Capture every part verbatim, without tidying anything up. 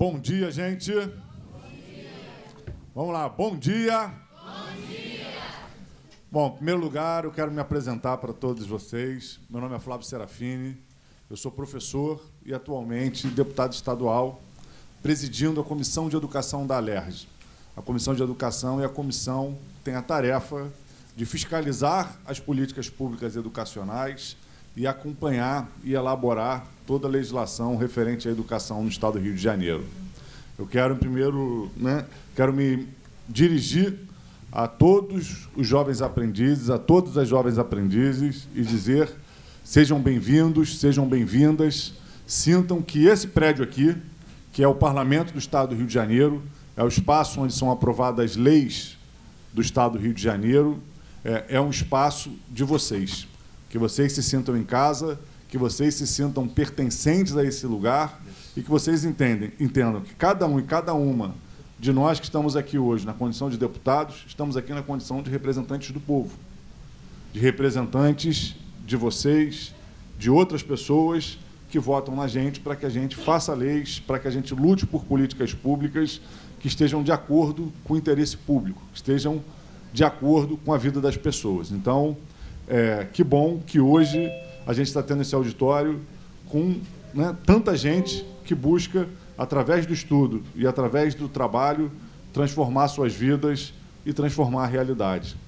Bom dia, gente. Bom dia. Vamos lá, bom dia. Bom dia. Bom, em primeiro lugar, eu quero me apresentar para todos vocês. Meu nome é Flávio Serafini, eu sou professor e, atualmente, deputado estadual, presidindo a Comissão de Educação da Alerj. A Comissão de Educação é a comissão que tem a tarefa de fiscalizar as políticas públicas educacionais e acompanhar e elaborar toda a legislação referente à educação no Estado do Rio de Janeiro. Eu quero, primeiro, né, quero me dirigir a todos os jovens aprendizes, a todas as jovens aprendizes, e dizer: sejam bem-vindos, sejam bem-vindas, sintam que esse prédio aqui, que é o Parlamento do Estado do Rio de Janeiro, é o espaço onde são aprovadas leis do Estado do Rio de Janeiro, é, é um espaço de vocês, que vocês se sintam em casa, que vocês se sintam pertencentes a esse lugar e que vocês entendem, entendam que cada um e cada uma de nós que estamos aqui hoje na condição de deputados, estamos aqui na condição de representantes do povo, de representantes de vocês, de outras pessoas que votam na gente para que a gente faça leis, para que a gente lute por políticas públicas que estejam de acordo com o interesse público, que estejam de acordo com a vida das pessoas. Então, é, que bom que hoje a gente está tendo esse auditório com, né, tanta gente que busca, através do estudo e através do trabalho, transformar suas vidas e transformar a realidade.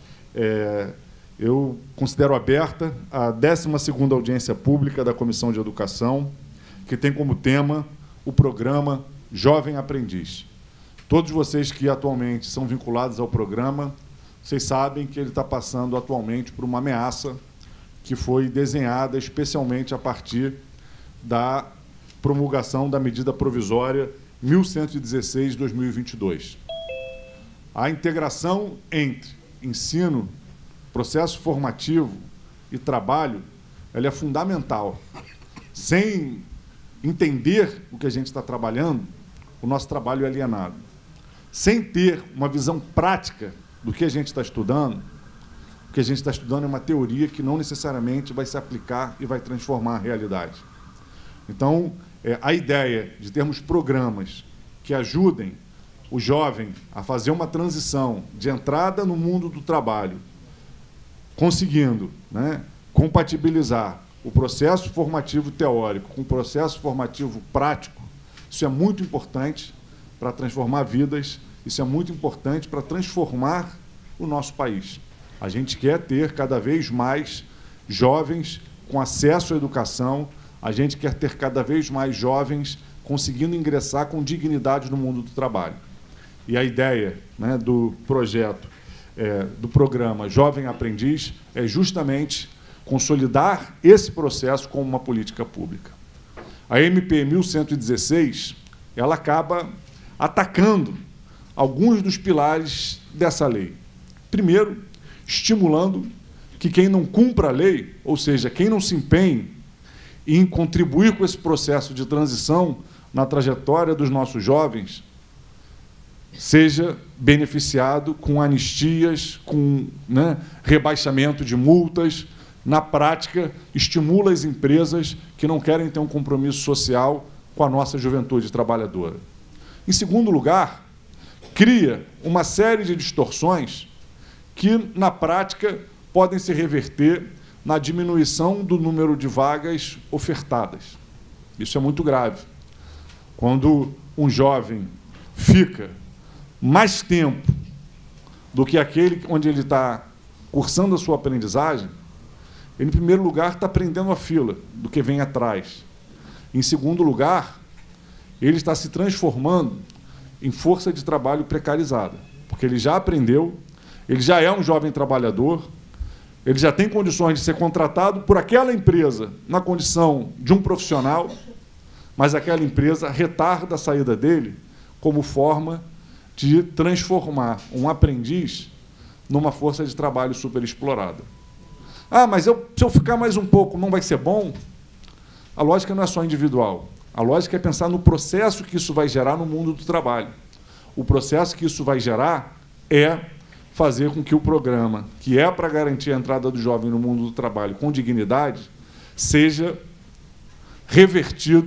É, eu considero aberta a décima segunda audiência pública da Comissão de Educação, que tem como tema o programa Jovem Aprendiz. Todos vocês que atualmente são vinculados ao programa, vocês sabem que ele está passando atualmente por uma ameaça que foi desenhada especialmente a partir da promulgação da medida provisória mil cento e dezesseis de dois mil e vinte e dois. A integração entre ensino, processo formativo e trabalho, ela é fundamental. Sem entender o que a gente está trabalhando, o nosso trabalho é alienado. Sem ter uma visão prática do que a gente está estudando, o que a gente está estudando é uma teoria que não necessariamente vai se aplicar e vai transformar a realidade. Então, é, a ideia de termos programas que ajudem o jovem a fazer uma transição de entrada no mundo do trabalho, conseguindo, né, compatibilizar o processo formativo teórico com o processo formativo prático, isso é muito importante para transformar vidas, isso é muito importante para transformar o nosso país. A gente quer ter cada vez mais jovens com acesso à educação, a gente quer ter cada vez mais jovens conseguindo ingressar com dignidade no mundo do trabalho. E a ideia, né, do projeto, é, do programa Jovem Aprendiz, é justamente consolidar esse processo como uma política pública. A M P mil cento e dezesseis, ela acaba atacando alguns dos pilares dessa lei. Primeiro, estimulando que quem não cumpra a lei, ou seja, quem não se empenhe em contribuir com esse processo de transição na trajetória dos nossos jovens, seja beneficiado com anistias, com, né, rebaixamento de multas. Na prática, estimula as empresas que não querem ter um compromisso social com a nossa juventude trabalhadora. Em segundo lugar, cria uma série de distorções que, na prática, podem se reverter na diminuição do número de vagas ofertadas. Isso é muito grave. Quando um jovem fica mais tempo do que aquele onde ele está cursando a sua aprendizagem, ele, em primeiro lugar, está aprendendo a fila do que vem atrás. Em segundo lugar, ele está se transformando em força de trabalho precarizada, porque ele já aprendeu, ele já é um jovem trabalhador, ele já tem condições de ser contratado por aquela empresa na condição de um profissional, mas aquela empresa retarda a saída dele como forma de transformar um aprendiz numa força de trabalho superexplorada. Ah, mas eu, se eu ficar mais um pouco, não vai ser bom? A lógica não é só individual. A lógica é pensar no processo que isso vai gerar no mundo do trabalho. O processo que isso vai gerar é fazer com que o programa, que é para garantir a entrada do jovem no mundo do trabalho com dignidade, seja revertido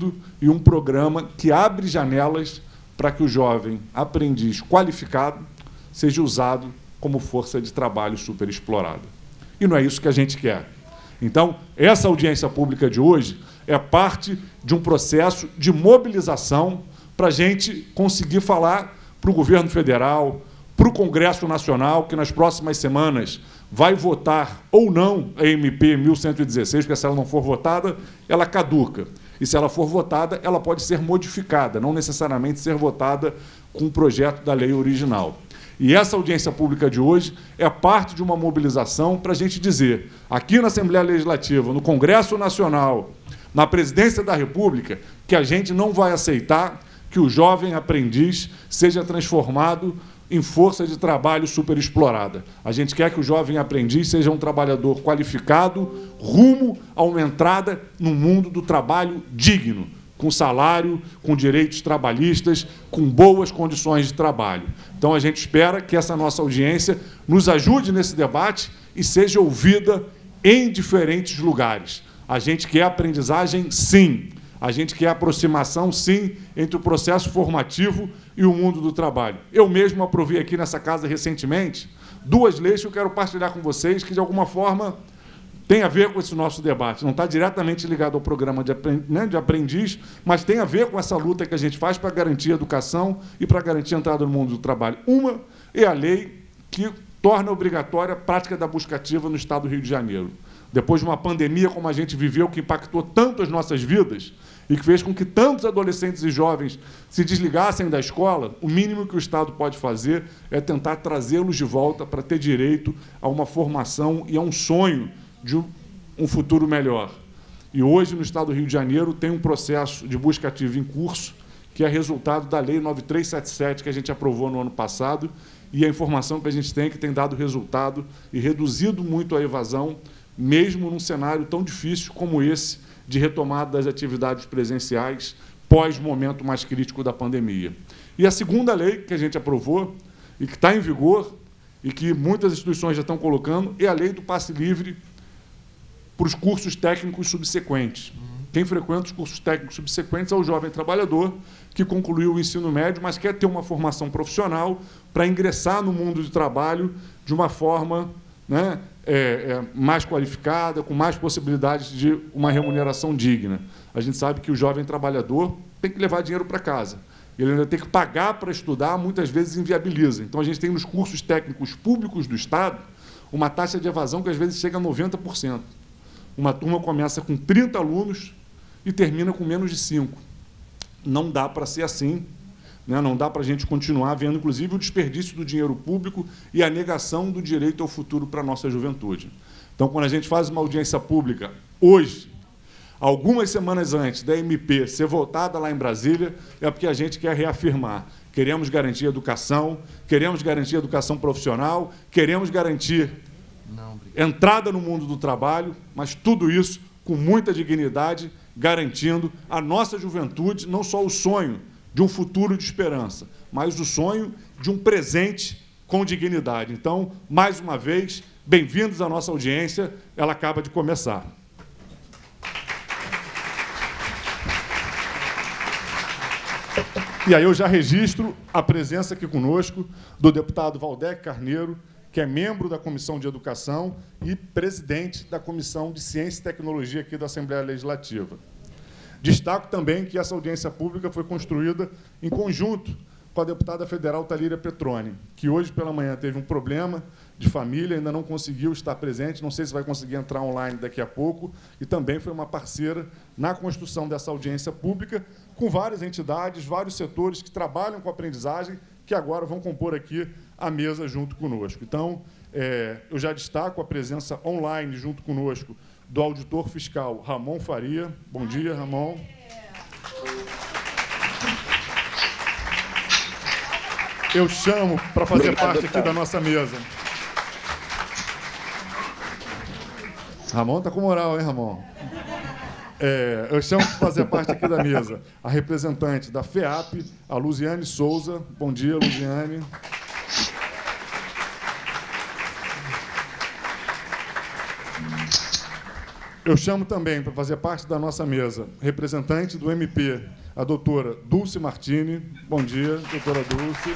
e um programa que abre janelas para que o jovem aprendiz qualificado seja usado como força de trabalho superexplorada. E não é isso que a gente quer. Então, essa audiência pública de hoje é parte de um processo de mobilização para a gente conseguir falar para o governo federal, para o Congresso Nacional, que nas próximas semanas vai votar ou não a M P mil cento e dezesseis, porque se ela não for votada, ela caduca. E se ela for votada, ela pode ser modificada, não necessariamente ser votada com o projeto da lei original. E essa audiência pública de hoje é parte de uma mobilização para a gente dizer, aqui na Assembleia Legislativa, no Congresso Nacional, na Presidência da República, que a gente não vai aceitar que o jovem aprendiz seja transformado em força de trabalho superexplorada. A gente quer que o jovem aprendiz seja um trabalhador qualificado, rumo a uma entrada no mundo do trabalho digno, com salário, com direitos trabalhistas, com boas condições de trabalho. Então, a gente espera que essa nossa audiência nos ajude nesse debate e seja ouvida em diferentes lugares. A gente quer aprendizagem, sim. A gente quer aproximação, sim, entre o processo formativo e o mundo do trabalho. Eu mesmo aprovei aqui nessa casa recentemente duas leis que eu quero partilhar com vocês, que, de alguma forma, tem a ver com esse nosso debate. Não está diretamente ligado ao programa de aprendiz, mas tem a ver com essa luta que a gente faz para garantir a educação e para garantir a entrada no mundo do trabalho. Uma é a lei que torna obrigatória a prática da busca ativa no Estado do Rio de Janeiro. Depois de uma pandemia como a gente viveu, que impactou tanto as nossas vidas e que fez com que tantos adolescentes e jovens se desligassem da escola, o mínimo que o Estado pode fazer é tentar trazê-los de volta para ter direito a uma formação e a um sonho de um futuro melhor. E hoje, no Estado do Rio de Janeiro, tem um processo de busca ativa em curso, que é resultado da Lei nove três sete sete, que a gente aprovou no ano passado, e a informação que a gente tem é que tem dado resultado e reduzido muito a evasão, mesmo num cenário tão difícil como esse de retomada das atividades presenciais pós-momento mais crítico da pandemia. E a segunda lei que a gente aprovou e que está em vigor e que muitas instituições já estão colocando é a lei do passe livre para os cursos técnicos subsequentes. Quem frequenta os cursos técnicos subsequentes é o jovem trabalhador que concluiu o ensino médio, mas quer ter uma formação profissional para ingressar no mundo de trabalho de uma forma, né, é, é, mais qualificada, com mais possibilidades de uma remuneração digna. A gente sabe que o jovem trabalhador tem que levar dinheiro para casa. Ele ainda tem que pagar para estudar, muitas vezes inviabiliza. Então, a gente tem nos cursos técnicos públicos do Estado uma taxa de evasão que, às vezes, chega a noventa por cento. Uma turma começa com trinta alunos e termina com menos de cinco. Não dá para ser assim, né? Não dá para a gente continuar vendo, inclusive, o desperdício do dinheiro público e a negação do direito ao futuro para a nossa juventude. Então, quando a gente faz uma audiência pública hoje, algumas semanas antes da M P ser votada lá em Brasília, é porque a gente quer reafirmar. Queremos garantir educação, queremos garantir educação profissional, queremos garantir Não, entrada no mundo do trabalho, mas tudo isso com muita dignidade, garantindo à nossa juventude não só o sonho de um futuro de esperança, mas o sonho de um presente com dignidade. Então, mais uma vez, bem-vindos à nossa audiência, ela acaba de começar. E aí eu já registro a presença aqui conosco do deputado Valdec Carneiro, que é membro da Comissão de Educação e presidente da Comissão de Ciência e Tecnologia aqui da Assembleia Legislativa. Destaco também que essa audiência pública foi construída em conjunto com a deputada federal Talíria Petroni, que hoje pela manhã teve um problema de família, ainda não conseguiu estar presente, não sei se vai conseguir entrar online daqui a pouco, e também foi uma parceira na construção dessa audiência pública, com várias entidades, vários setores que trabalham com aprendizagem, que agora vão compor aqui a mesa junto conosco. Então, é, eu já destaco a presença online junto conosco do auditor fiscal Ramon Faria. Bom dia, Ramon. Eu chamo para fazer Obrigado, parte aqui da nossa mesa. Ramon está com moral, hein, Ramon? É, eu chamo para fazer parte aqui da mesa a representante da FEAP, a Luziane Souza. Bom dia, Luziane. Eu chamo também, para fazer parte da nossa mesa, representante do M P, a doutora Dulce Martini. Bom dia, doutora Dulce.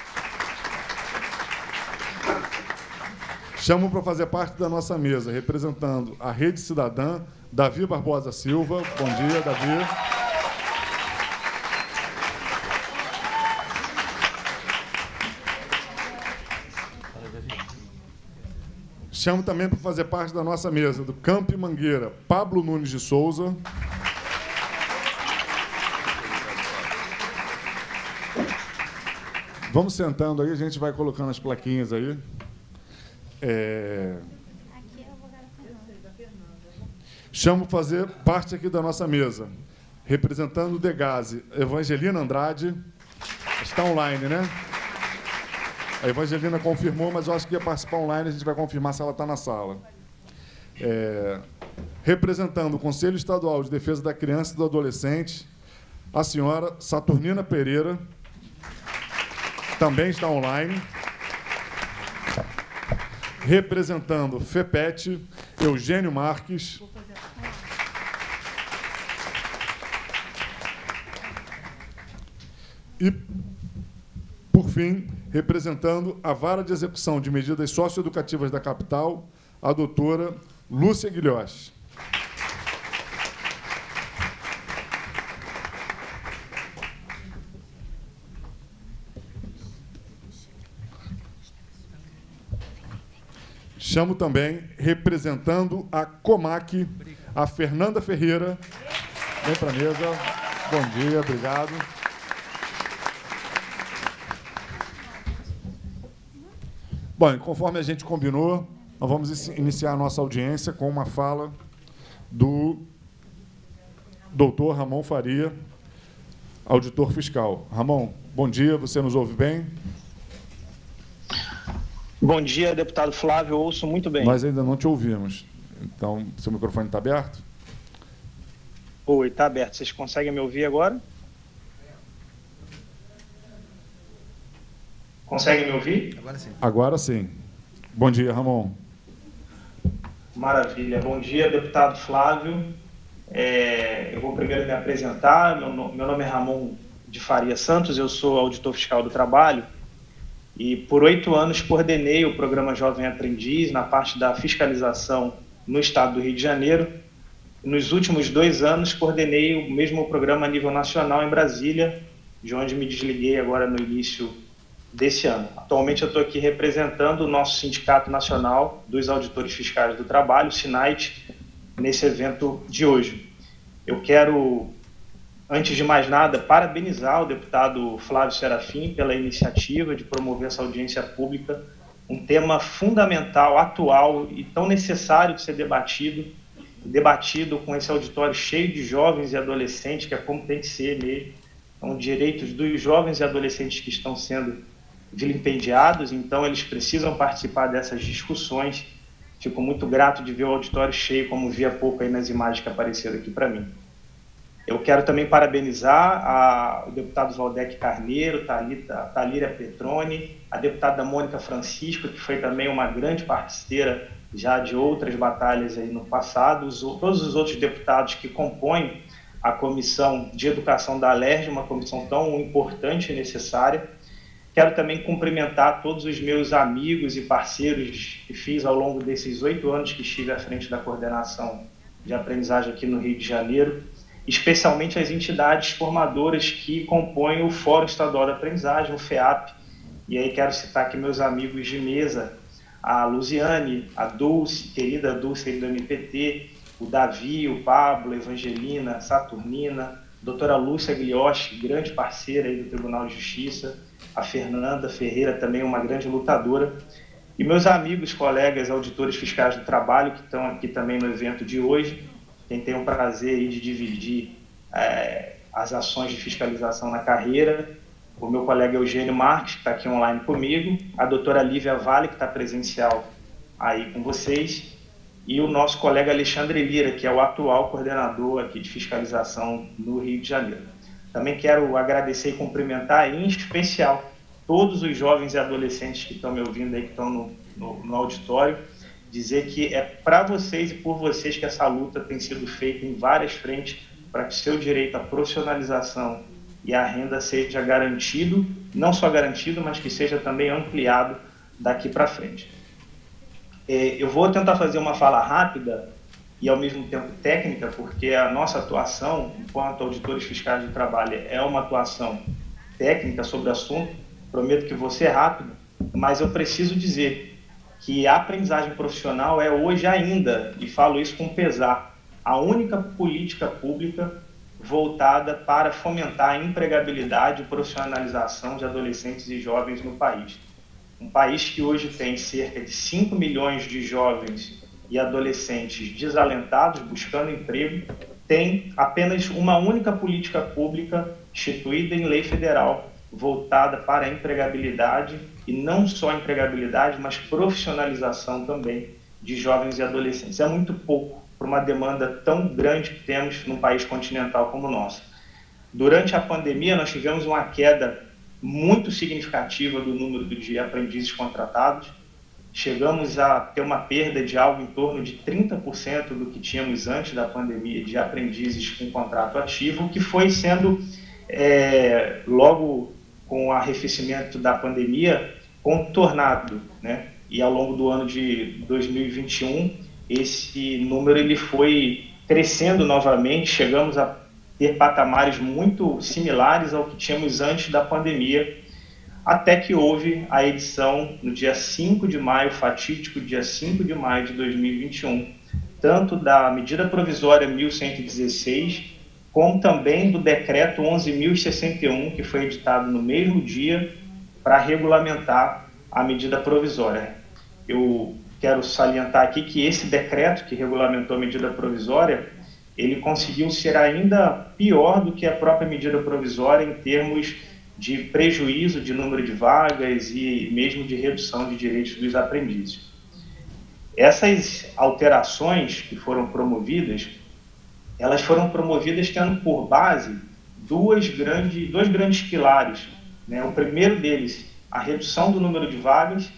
Chamo para fazer parte da nossa mesa, representando a Rede Cidadã, Davi Barbosa Silva. Bom dia, Davi. Chamo também para fazer parte da nossa mesa, do Camp Mangueira, Pablo Nunes de Souza. Vamos sentando aí, a gente vai colocando as plaquinhas aí. É... Chamo para fazer parte aqui da nossa mesa, representando o Degase, Evangelina Andrade. Está online, né? A Evangelina confirmou, mas eu acho que ia participar online, a gente vai confirmar se ela está na sala. É... Representando o Conselho Estadual de Defesa da Criança e do Adolescente, a senhora Saturnina Pereira, também está online. Representando FEPET, Eugênio Marques. E, por fim, representando a Vara de Execução de Medidas Socioeducativas da Capital, a doutora Lúcia Guilhoche. Chamo também, representando a Comac, a Fernanda Ferreira. Vem para a mesa. Bom dia, obrigado. Bom, conforme a gente combinou, nós vamos iniciar a nossa audiência com uma fala do doutor Ramon Faria, auditor fiscal. Ramon, bom dia, você nos ouve bem? Bom dia, deputado Flávio, eu ouço muito bem. Nós ainda não te ouvimos. Então, seu microfone está aberto? Oi, está aberto. Vocês conseguem me ouvir agora? Conseguem me ouvir? Agora sim. Agora sim. Bom dia, Ramon. Maravilha. Bom dia, deputado Flávio. É, eu vou primeiro me apresentar. Meu, meu nome é Ramon de Faria Santos, eu sou auditor fiscal do trabalho. E por oito anos coordenei o programa Jovem Aprendiz na parte da fiscalização no estado do Rio de Janeiro. Nos últimos dois anos coordenei o mesmo programa a nível nacional em Brasília, de onde me desliguei agora no início desse ano. Atualmente eu estou aqui representando o nosso Sindicato Nacional dos Auditores Fiscais do Trabalho, SINAIT, nesse evento de hoje. Eu quero, antes de mais nada, parabenizar o deputado Flávio Serafim pela iniciativa de promover essa audiência pública, um tema fundamental, atual e tão necessário de ser debatido, debatido com esse auditório cheio de jovens e adolescentes, que é como tem que ser mesmo. São direitos dos jovens e adolescentes que estão sendo vilipendiados, então eles precisam participar dessas discussões. Fico muito grato de ver o auditório cheio, como vi há pouco aí nas imagens que apareceram aqui para mim. Eu quero também parabenizar a, o deputado Valdec Carneiro, Thalita, Thalíria Petroni, a deputada Mônica Francisco, que foi também uma grande parceira já de outras batalhas aí no passado, os, todos os outros deputados que compõem a Comissão de Educação da Alerj, uma comissão tão importante e necessária. Quero também cumprimentar todos os meus amigos e parceiros que fiz ao longo desses oito anos que estive à frente da coordenação de aprendizagem aqui no Rio de Janeiro, especialmente as entidades formadoras que compõem o Fórum Estadual da Aprendizagem, o FEAP. E aí quero citar aqui meus amigos de mesa, a Luziane, a Dulce, querida Dulce do M P T, o Davi, o Pablo, a Evangelina, a Saturnina, a doutora Lúcia Guilhoche, grande parceira aí do Tribunal de Justiça, a Fernanda Ferreira, também uma grande lutadora, e meus amigos, colegas, auditores fiscais do trabalho, que estão aqui também no evento de hoje, quem tem o prazer aí de dividir é, as ações de fiscalização na carreira, o meu colega Eugênio Marques, que está aqui online comigo, a doutora Lívia Vale, que está presencial aí com vocês, e o nosso colega Alexandre Lira, que é o atual coordenador aqui de fiscalização no Rio de Janeiro. Também quero agradecer e cumprimentar, em especial, todos os jovens e adolescentes que estão me ouvindo aí, que estão no, no, no auditório, dizer que é para vocês e por vocês que essa luta tem sido feita em várias frentes para que o seu direito à profissionalização e à renda seja garantido, não só garantido, mas que seja também ampliado daqui para frente. Eu vou tentar fazer uma fala rápida e, ao mesmo tempo, técnica, porque a nossa atuação, enquanto auditores fiscais do trabalho, é uma atuação técnica sobre o assunto. Prometo que vou ser rápido, mas eu preciso dizer que a aprendizagem profissional é hoje ainda, e falo isso com pesar, a única política pública voltada para fomentar a empregabilidade e profissionalização de adolescentes e jovens no país. Um país que hoje tem cerca de cinco milhões de jovens e adolescentes desalentados, buscando emprego, tem apenas uma única política pública instituída em lei federal, voltada para a empregabilidade, e não só empregabilidade, mas profissionalização também de jovens e adolescentes. É muito pouco para uma demanda tão grande que temos num país continental como o nosso. Durante a pandemia, nós tivemos uma queda muito significativa do número de aprendizes contratados. Chegamos a ter uma perda de algo em torno de trinta por cento do que tínhamos antes da pandemia de aprendizes com contrato ativo, que foi sendo, é, logo com o arrefecimento da pandemia, contornado, né? E ao longo do ano de dois mil e vinte e um, esse número ele foi crescendo novamente, chegamos a ter patamares muito similares ao que tínhamos antes da pandemia, até que houve a edição no dia cinco de maio, fatídico dia cinco de maio de dois mil e vinte e um, tanto da medida provisória mil cento e dezesseis, como também do decreto onze mil e sessenta e um, que foi editado no mesmo dia para regulamentar a medida provisória. Eu quero salientar aqui que esse decreto que regulamentou a medida provisória, ele conseguiu ser ainda pior do que a própria medida provisória em termos de prejuízo de número de vagas e mesmo de redução de direitos dos aprendizes. Essas alterações que foram promovidas, elas foram promovidas tendo por base duas grandes, dois grandes pilares, né? O primeiro deles, a redução do número de vagas,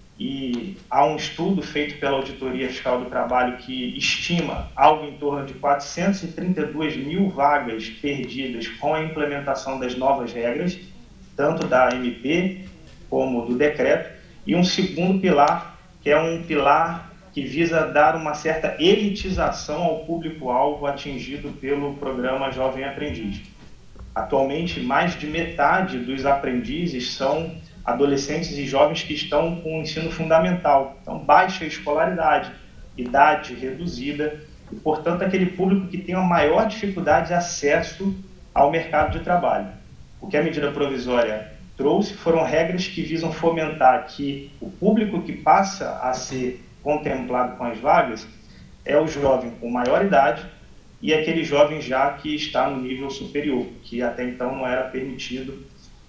e há um estudo feito pela Auditoria Fiscal do Trabalho que estima algo em torno de quatrocentas e trinta e duas mil vagas perdidas com a implementação das novas regras, tanto da A M P como do decreto, e um segundo pilar, que é um pilar que visa dar uma certa elitização ao público-alvo atingido pelo programa Jovem Aprendiz. Atualmente, mais de metade dos aprendizes são adolescentes e jovens que estão com o ensino fundamental, então baixa escolaridade, idade reduzida, e, portanto, aquele público que tem a maior dificuldade de acesso ao mercado de trabalho. O que a medida provisória trouxe foram regras que visam fomentar que o público que passa a ser contemplado com as vagas é o jovem com maior idade e aquele jovem já que está no nível superior, que até então não era permitido,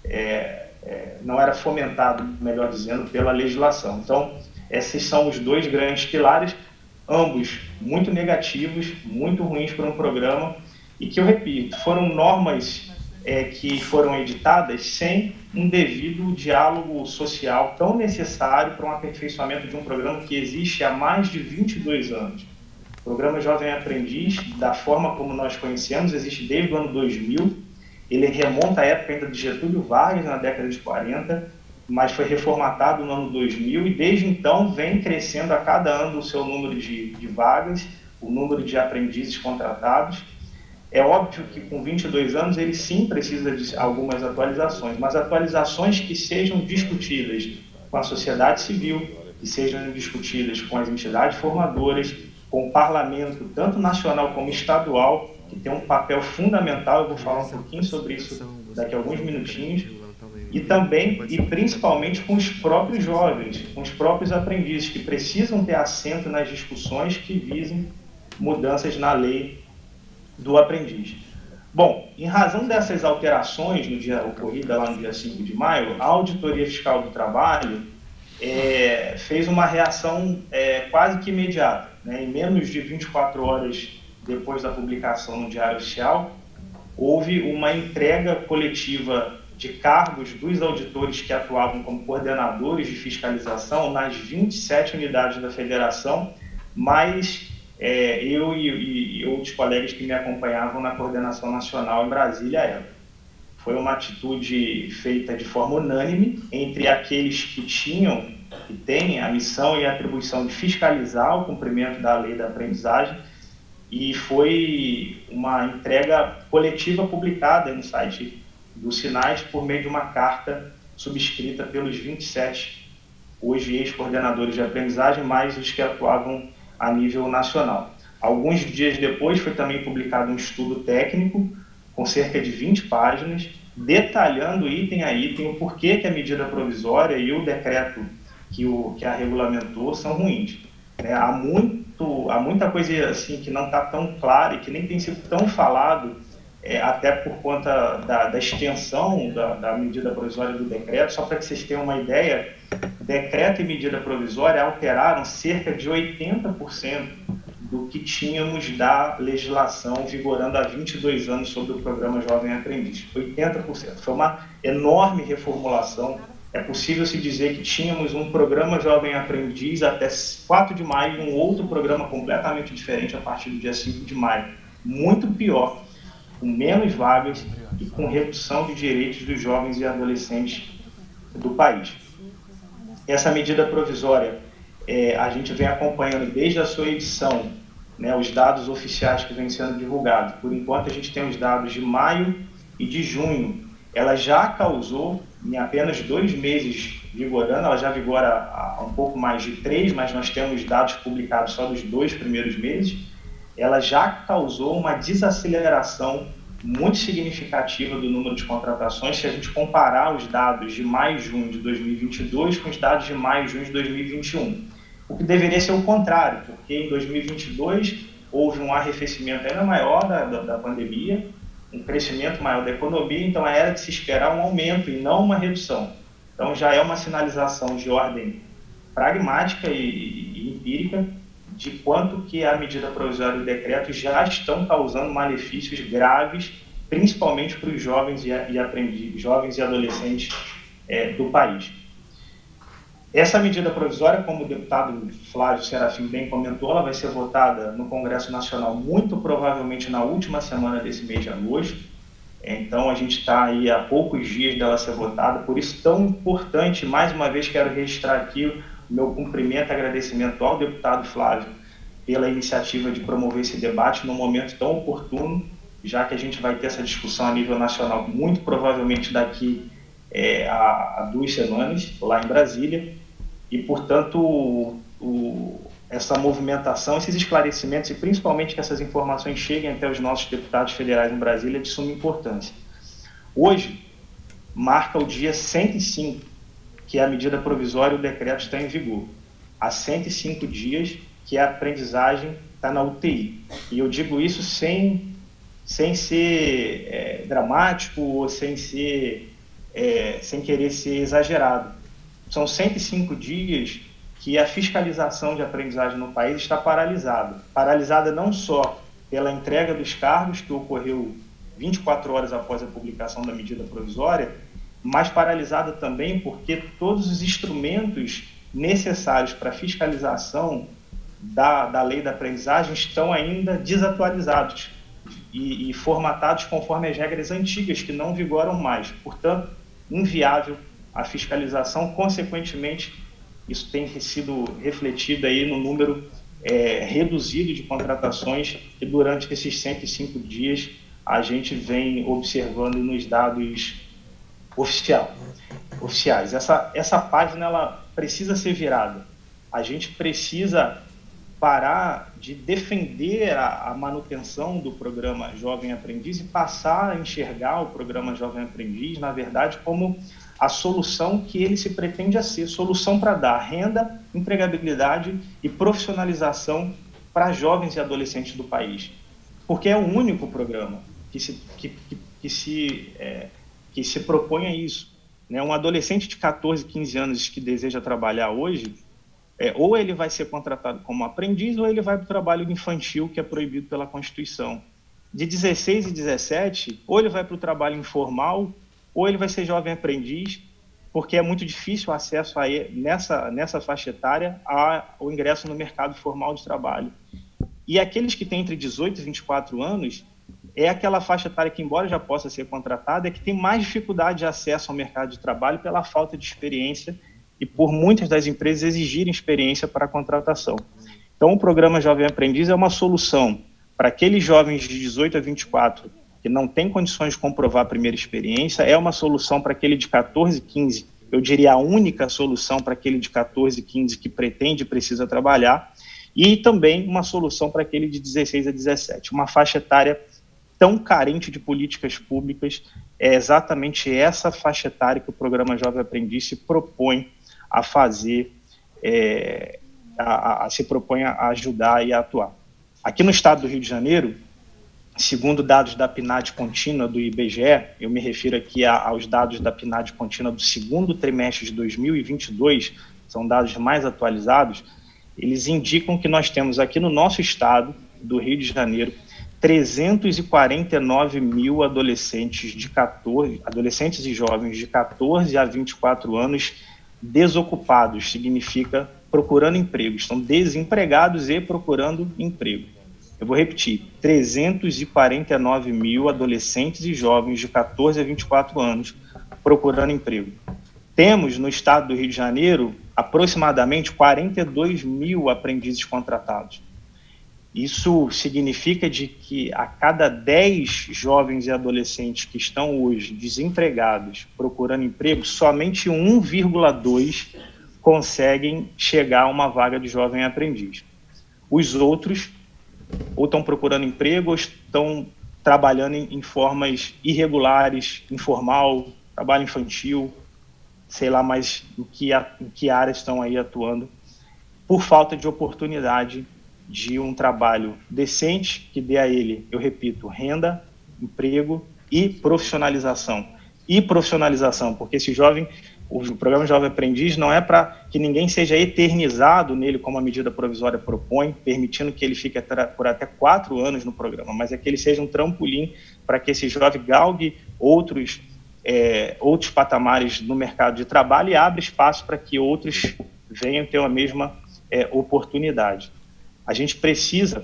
é, é, não era fomentado, melhor dizendo, pela legislação. Então, esses são os dois grandes pilares, ambos muito negativos, muito ruins para um programa, e que, eu repito, foram normas é, que foram editadas sem um devido diálogo social tão necessário para um aperfeiçoamento de um programa que existe há mais de vinte e dois anos. O programa Jovem Aprendiz, da forma como nós conhecemos, existe desde o ano dois mil, ele remonta à época ainda de Getúlio Vargas, na década de quarenta, mas foi reformatado no ano dois mil e desde então vem crescendo a cada ano o seu número de, de vagas, o número de aprendizes contratados. É óbvio que com vinte e dois anos ele sim precisa de algumas atualizações, mas atualizações que sejam discutidas com a sociedade civil, que sejam discutidas com as entidades formadoras, com o parlamento, tanto nacional como estadual, que tem um papel fundamental, eu vou falar um pouquinho sobre isso daqui a alguns minutinhos, e também e principalmente com os próprios jovens, com os próprios aprendizes, que precisam ter assento nas discussões que visem mudanças na lei do aprendiz. Bom, em razão dessas alterações no dia ocorrida lá no dia cinco de maio, a Auditoria Fiscal do Trabalho é, fez uma reação é, quase que imediata, né? Em menos de vinte e quatro horas depois da publicação no Diário Oficial, houve uma entrega coletiva de cargos dos auditores que atuavam como coordenadores de fiscalização nas vinte e sete unidades da federação, mais é, eu e, e outros colegas que me acompanhavam na coordenação nacional em Brasília à época. Foi uma atitude feita de forma unânime entre aqueles que tinham, que têm a missão e a atribuição de fiscalizar o cumprimento da lei da aprendizagem, e foi uma entrega coletiva publicada no site do Sinais por meio de uma carta subscrita pelos vinte e sete, hoje ex-coordenadores de aprendizagem, mais os que atuavam a nível nacional. Alguns dias depois foi também publicado um estudo técnico com cerca de vinte páginas, detalhando item a item o porquê que a medida provisória e o decreto que, o, que a regulamentou são ruins. É, há, muito, há muita coisa assim que não está tão clara e que nem tem sido tão falado, é, até por conta da, da extensão da, da medida provisória do decreto. Só para que vocês tenham uma ideia, decreto e medida provisória alteraram cerca de oitenta por cento do que tínhamos da legislação vigorando há vinte e dois anos sobre o programa Jovem Aprendiz. oitenta por cento. Foi uma enorme reformulação. É possível se dizer que tínhamos um programa Jovem Aprendiz até quatro de maio, um outro programa completamente diferente a partir do dia cinco de maio. Muito pior, com menos vagas e com redução de direitos dos jovens e adolescentes do país. Essa medida provisória, é, a gente vem acompanhando desde a sua edição, né, os dados oficiais que vêm sendo divulgados. Por enquanto, a gente tem os dados de maio e de junho. Ela já causou, em apenas dois meses vigorando, ela já vigora há um pouco mais de três, mas nós temos dados publicados só dos dois primeiros meses, ela já causou uma desaceleração muito significativa do número de contratações se a gente comparar os dados de maio e junho de dois mil e vinte e dois com os dados de maio e junho de dois mil e vinte e um. O que deveria ser o contrário, porque em dois mil e vinte e dois houve um arrefecimento ainda maior da, da, da pandemia, um crescimento maior da economia, então era de se esperar um aumento e não uma redução. Então já é uma sinalização de ordem pragmática e, e empírica de quanto que a medida provisória e o decreto já estão causando malefícios graves, principalmente para os jovens e, e aprendizes, jovens e adolescentes é, do país. Essa medida provisória, como o deputado Flávio Serafim bem comentou, ela vai ser votada no Congresso Nacional muito provavelmente na última semana desse mês de agosto. Então, a gente está aí há poucos dias dela ser votada, por isso tão importante, mais uma vez quero registrar aqui o meu cumprimento e agradecimento ao deputado Flávio pela iniciativa de promover esse debate num momento tão oportuno, já que a gente vai ter essa discussão a nível nacional, muito provavelmente daqui é, a, a duas semanas, lá em Brasília. E, portanto, o, o, essa movimentação, esses esclarecimentos e principalmente que essas informações cheguem até os nossos deputados federais em Brasília é de suma importância. Hoje, marca o dia cento e cinco, que a medida provisória e o decreto está em vigor. Há cento e cinco dias que a aprendizagem está na U T I. E eu digo isso sem, sem ser é, dramático ou sem, ser, é, sem querer ser exagerado. São cento e cinco dias que a fiscalização de aprendizagem no país está paralisada. Paralisada não só pela entrega dos cargos, que ocorreu vinte e quatro horas após a publicação da medida provisória, mas paralisada também porque todos os instrumentos necessários para a fiscalização da, da lei da aprendizagem estão ainda desatualizados e, e formatados conforme as regras antigas, que não vigoram mais. Portanto, inviável a fiscalização, consequentemente, isso tem sido refletido aí no número é, reduzido de contratações que durante esses cento e cinco dias a gente vem observando nos dados oficial, oficiais. Essa, essa página ela precisa ser virada. A gente precisa parar de defender a, a manutenção do programa Jovem Aprendiz e passar a enxergar o programa Jovem Aprendiz, na verdade, como a solução que ele se pretende a ser, solução para dar renda, empregabilidade e profissionalização para jovens e adolescentes do país. Porque é o único programa que se, que, que, que se, é, que se propõe a isso. Né? Um adolescente de catorze, quinze anos que deseja trabalhar hoje, é, ou ele vai ser contratado como aprendiz ou ele vai para o trabalho infantil, que é proibido pela Constituição. De dezesseis e dezessete, ou ele vai para o trabalho informal, ou ele vai ser jovem aprendiz, porque é muito difícil o acesso a ele, nessa, nessa faixa etária ao ingresso no mercado formal de trabalho. E aqueles que têm entre dezoito e vinte e quatro anos, é aquela faixa etária que, embora já possa ser contratada, é que tem mais dificuldade de acesso ao mercado de trabalho pela falta de experiência e por muitas das empresas exigirem experiência para a contratação. Então, o programa Jovem Aprendiz é uma solução para aqueles jovens de dezoito a vinte e quatro que não têm condições de comprovar a primeira experiência, é uma solução para aquele de quatorze, quinze, eu diria a única solução para aquele de quatorze, quinze que pretende e precisa trabalhar, e também uma solução para aquele de dezesseis a dezessete, uma faixa etária tão carente de políticas públicas. É exatamente essa faixa etária que o programa Jovem Aprendiz se propõe a fazer, é, a, a, a, se propõe a ajudar e a atuar. Aqui no estado do Rio de Janeiro, segundo dados da P N A D contínua do I B G E, eu me refiro aqui a, aos dados da P N A D contínua do segundo trimestre de dois mil e vinte e dois, são dados mais atualizados, eles indicam que nós temos aqui no nosso estado do Rio de Janeiro trezentos e quarenta e nove mil adolescentes, de quatorze, adolescentes e jovens de quatorze a vinte e quatro anos desocupados, significa procurando emprego, estão desempregados e procurando emprego. Eu vou repetir, trezentos e quarenta e nove mil adolescentes e jovens de quatorze a vinte e quatro anos procurando emprego. Temos no estado do Rio de Janeiro aproximadamente quarenta e dois mil aprendizes contratados. Isso significa de que a cada dez jovens e adolescentes que estão hoje desempregados procurando emprego, somente um vírgula dois conseguem chegar a uma vaga de jovem aprendiz. Os outros ou estão procurando emprego ou estão trabalhando em, em formas irregulares, informal, trabalho infantil, sei lá mais em que, em que áreas estão aí atuando, por falta de oportunidade de um trabalho decente que dê a ele, eu repito, renda, emprego e profissionalização. E profissionalização, porque esse jovem, o programa Jovem Aprendiz não é para que ninguém seja eternizado nele, como a medida provisória propõe, permitindo que ele fique por até quatro anos no programa, mas é que ele seja um trampolim para que esse jovem galgue outros, é, outros patamares no mercado de trabalho e abra espaço para que outros venham ter a mesma é, oportunidade. A gente precisa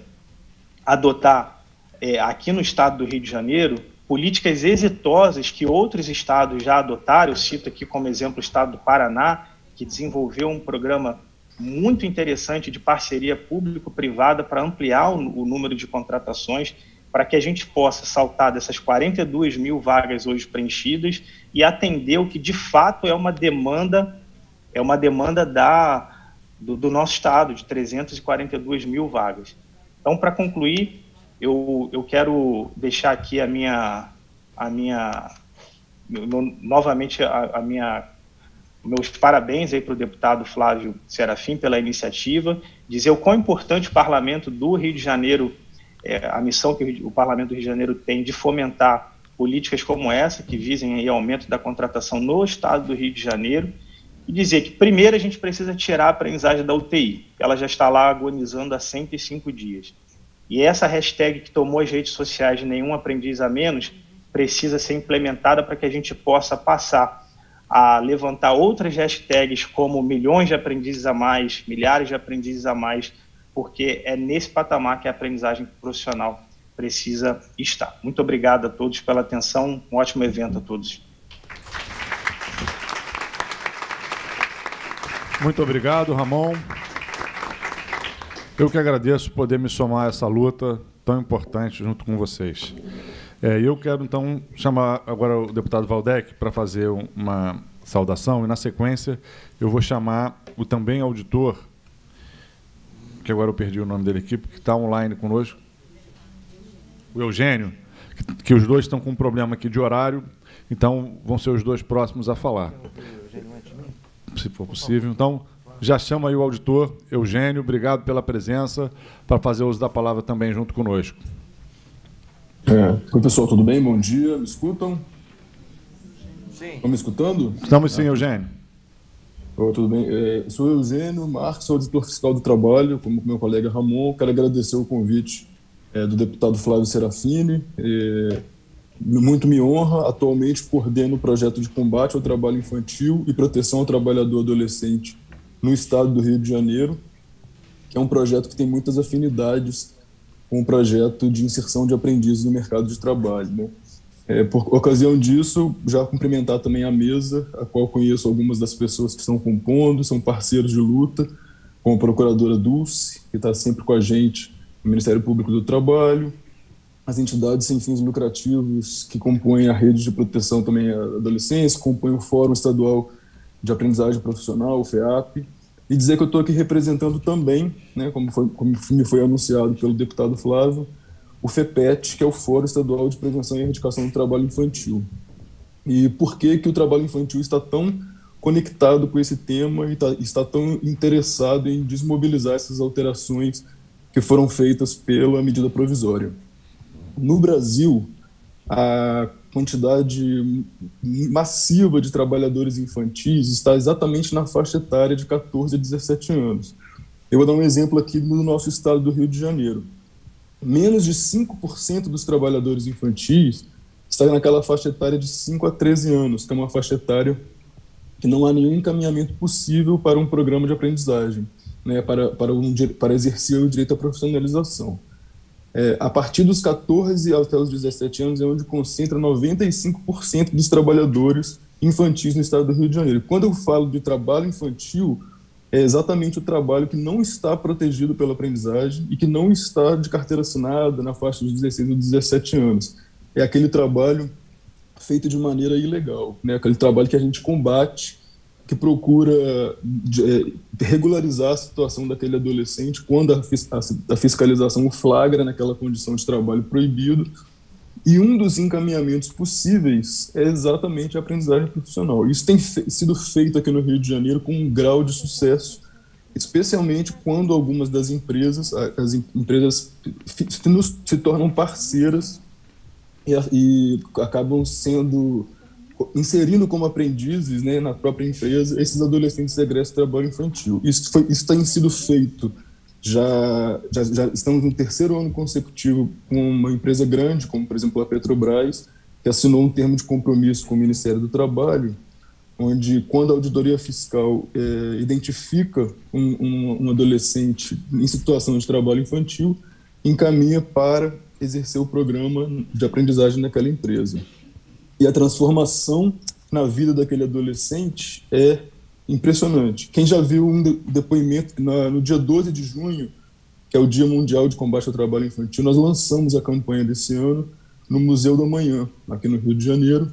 adotar, é, aqui no estado do Rio de Janeiro, políticas exitosas que outros estados já adotaram. Eu cito aqui como exemplo o estado do Paraná, que desenvolveu um programa muito interessante de parceria público-privada para ampliar o, o número de contratações, para que a gente possa saltar dessas quarenta e duas mil vagas hoje preenchidas e atender o que de fato é uma demanda, é uma demanda da... Do, do nosso estado, de trezentas e quarenta e duas mil vagas. Então, para concluir, eu, eu quero deixar aqui a minha, a minha meu, novamente, a, a minha, meus parabéns para o deputado Flávio Serafim pela iniciativa, dizer o quão importante o Parlamento do Rio de Janeiro, é, a missão que o Parlamento do Rio de Janeiro tem de fomentar políticas como essa, que visem aí aumento da contratação no estado do Rio de Janeiro, e dizer que, primeiro, a gente precisa tirar a aprendizagem da U T I. Ela já está lá agonizando há cento e cinco dias. E essa hashtag que tomou as redes sociais de nenhum aprendiz a menos precisa ser implementada para que a gente possa passar a levantar outras hashtags como milhões de aprendizes a mais, milhares de aprendizes a mais, porque é nesse patamar que a aprendizagem profissional precisa estar. Muito obrigado a todos pela atenção. Um ótimo evento a todos. Muito obrigado, Ramon. Eu que agradeço poder me somar a essa luta tão importante junto com vocês. É, eu quero, então, chamar agora o deputado Valdec para fazer uma saudação, e, na sequência, eu vou chamar o também auditor, que agora eu perdi o nome dele aqui, porque está online conosco, o Eugênio, que, que os dois estão com um problema aqui de horário, então vão ser os dois próximos a falar. Se for possível. Então, já chama aí o auditor Eugênio, obrigado pela presença, para fazer uso da palavra também junto conosco. É. Oi, pessoal, tudo bem? Bom dia, me escutam? Sim. Estão me escutando? Estamos sim, Eugênio. Oi, tudo bem? É, sou Eugênio Marques, auditor fiscal do trabalho, como meu colega Ramon. Quero agradecer o convite é, do deputado Flávio Serafini, é, muito me honra. Atualmente coordeno o projeto de combate ao trabalho infantil e proteção ao trabalhador adolescente no estado do Rio de Janeiro, que é um projeto que tem muitas afinidades com o projeto de inserção de aprendizes no mercado de trabalho, né? É, por ocasião disso, já cumprimentar também a mesa, a qual conheço algumas das pessoas que estão compondo, são parceiros de luta, como a procuradora Dulce, que está sempre com a gente no Ministério Público do Trabalho, as entidades sem fins lucrativos que compõem a rede de proteção também à adolescência, compõem o Fórum Estadual de Aprendizagem Profissional, o FEAP, e dizer que eu estou aqui representando também, né, como, foi, como me foi anunciado pelo deputado Flávio, o FEPET, que é o Fórum Estadual de Prevenção e Erradicação do Trabalho Infantil. E por que que o trabalho infantil está tão conectado com esse tema e tá, está tão interessado em desmobilizar essas alterações que foram feitas pela medida provisória? No Brasil, a quantidade massiva de trabalhadores infantis está exatamente na faixa etária de catorze a dezessete anos. Eu vou dar um exemplo aqui no nosso estado do Rio de Janeiro. Menos de cinco por cento dos trabalhadores infantis está naquela faixa etária de cinco a treze anos, que é uma faixa etária que não há nenhum encaminhamento possível para um programa de aprendizagem, né, para, para, um, para exercer o direito à profissionalização. É, a partir dos catorze até os dezessete anos é onde concentra noventa e cinco por cento dos trabalhadores infantis no estado do Rio de Janeiro. Quando eu falo de trabalho infantil, é exatamente o trabalho que não está protegido pela aprendizagem e que não está de carteira assinada na faixa dos dezesseis ou dezessete anos. É aquele trabalho feito de maneira ilegal, né? Aquele trabalho que a gente combate, que procura é, regularizar a situação daquele adolescente quando a, a, a fiscalização o flagra naquela condição de trabalho proibido. E um dos encaminhamentos possíveis é exatamente a aprendizagem profissional. Isso tem fe- sido feito aqui no Rio de Janeiro com um grau de sucesso, especialmente quando algumas das empresas, as empresas se tornam parceiras e, e acabam sendo, inserindo como aprendizes, né, na própria empresa, esses adolescentes egressos do trabalho infantil. Isso, foi, isso tem sido feito. Já, já, já estamos no terceiro ano consecutivo com uma empresa grande, como, por exemplo, a Petrobras, que assinou um termo de compromisso com o Ministério do Trabalho, onde, quando a auditoria fiscal é, identifica um, um, um adolescente em situação de trabalho infantil, encaminha para exercer o programa de aprendizagem naquela empresa. E a transformação na vida daquele adolescente é impressionante. Quem já viu um depoimento, na, no dia doze de junho, que é o Dia Mundial de Combate ao Trabalho Infantil, nós lançamos a campanha desse ano no Museu da Manhã, aqui no Rio de Janeiro,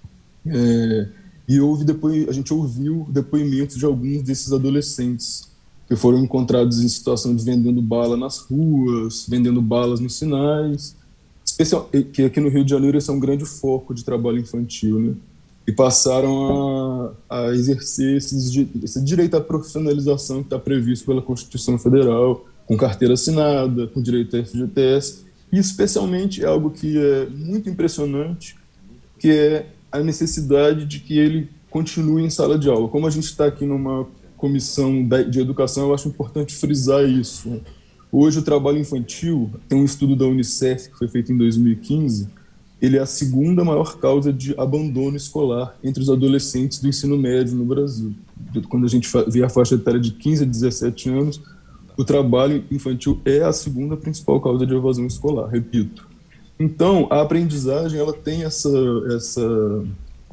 é, e houve depois, a gente ouviu depoimentos de alguns desses adolescentes que foram encontrados em situação de vendendo bala nas ruas, vendendo balas nos sinais, especial, que aqui no Rio de Janeiro esse é um grande foco de trabalho infantil, né? E passaram a, a exercer esses, esse direito à profissionalização que está previsto pela Constituição Federal, com carteira assinada, com direito a F G T S, e especialmente algo que é muito impressionante, que é a necessidade de que ele continue em sala de aula. Como a gente está aqui numa comissão de educação, eu acho importante frisar isso. Hoje o trabalho infantil, tem um estudo da Unicef que foi feito em dois mil e quinze, ele é a segunda maior causa de abandono escolar entre os adolescentes do ensino médio no Brasil. Quando a gente vê a faixa etária de quinze a dezessete anos, o trabalho infantil é a segunda principal causa de evasão escolar, repito. Então, a aprendizagem, ela tem essa, essa,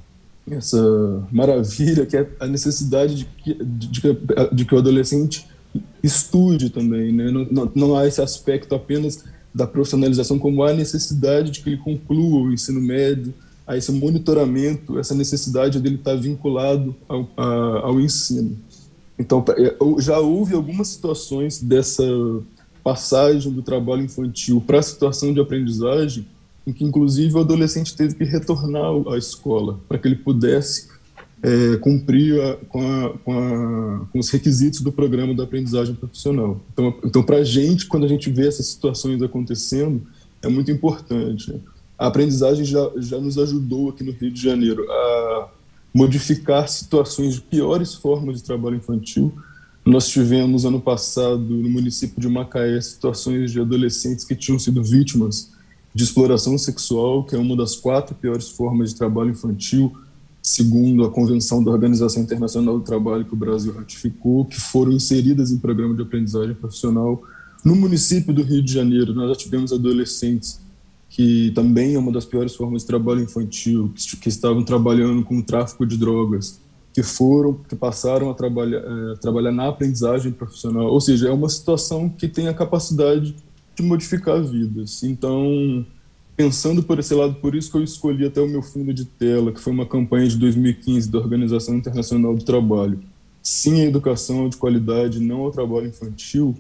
essa maravilha, que é a necessidade de que, de, de, de que o adolescente estude também, né? Não, não, não há esse aspecto apenas da profissionalização, como há necessidade de que ele conclua o ensino médio, a esse monitoramento, essa necessidade dele estar vinculado ao, a, ao ensino. Então, já houve algumas situações dessa passagem do trabalho infantil para a situação de aprendizagem, em que, inclusive, o adolescente teve que retornar à escola para que ele pudesse é, cumprir a, com, a, com, a, com os requisitos do programa da aprendizagem profissional. Então, então para a gente, quando a gente vê essas situações acontecendo, é muito importante. A aprendizagem já, já nos ajudou aqui no Rio de Janeiro a modificar situações de piores formas de trabalho infantil. Nós tivemos, ano passado, no município de Macaé, situações de adolescentes que tinham sido vítimas de exploração sexual, que é uma das quatro piores formas de trabalho infantil, segundo a Convenção da Organização Internacional do Trabalho que o Brasil ratificou, que foram inseridas em programa de aprendizagem profissional. No município do Rio de Janeiro, nós já tivemos adolescentes que também é uma das piores formas de trabalho infantil, que, que estavam trabalhando com o tráfico de drogas, que foram, que passaram a trabalhar, é, trabalhar na aprendizagem profissional. Ou seja, é uma situação que tem a capacidade de modificar vidas. Então, pensando por esse lado, por isso que eu escolhi até o meu fundo de tela, que foi uma campanha de dois mil e quinze da Organização Internacional do Trabalho. Sim à educação de qualidade, não ao trabalho infantil.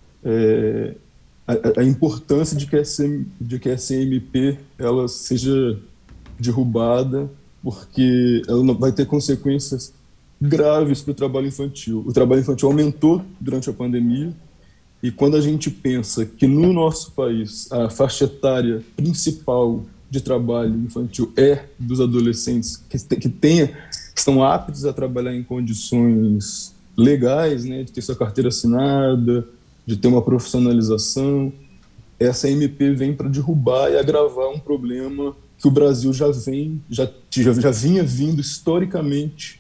É, a, a importância de que, essa, de que essa M P ela seja derrubada, porque ela não, vai ter consequências graves para o trabalho infantil. O trabalho infantil aumentou durante a pandemia, e quando a gente pensa que no nosso país a faixa etária principal de trabalho infantil é dos adolescentes que, que, tenha, que estão aptos a trabalhar em condições legais, né, de ter sua carteira assinada, de ter uma profissionalização, essa M P vem para derrubar e agravar um problema que o Brasil já vem, já, já, já vinha vindo historicamente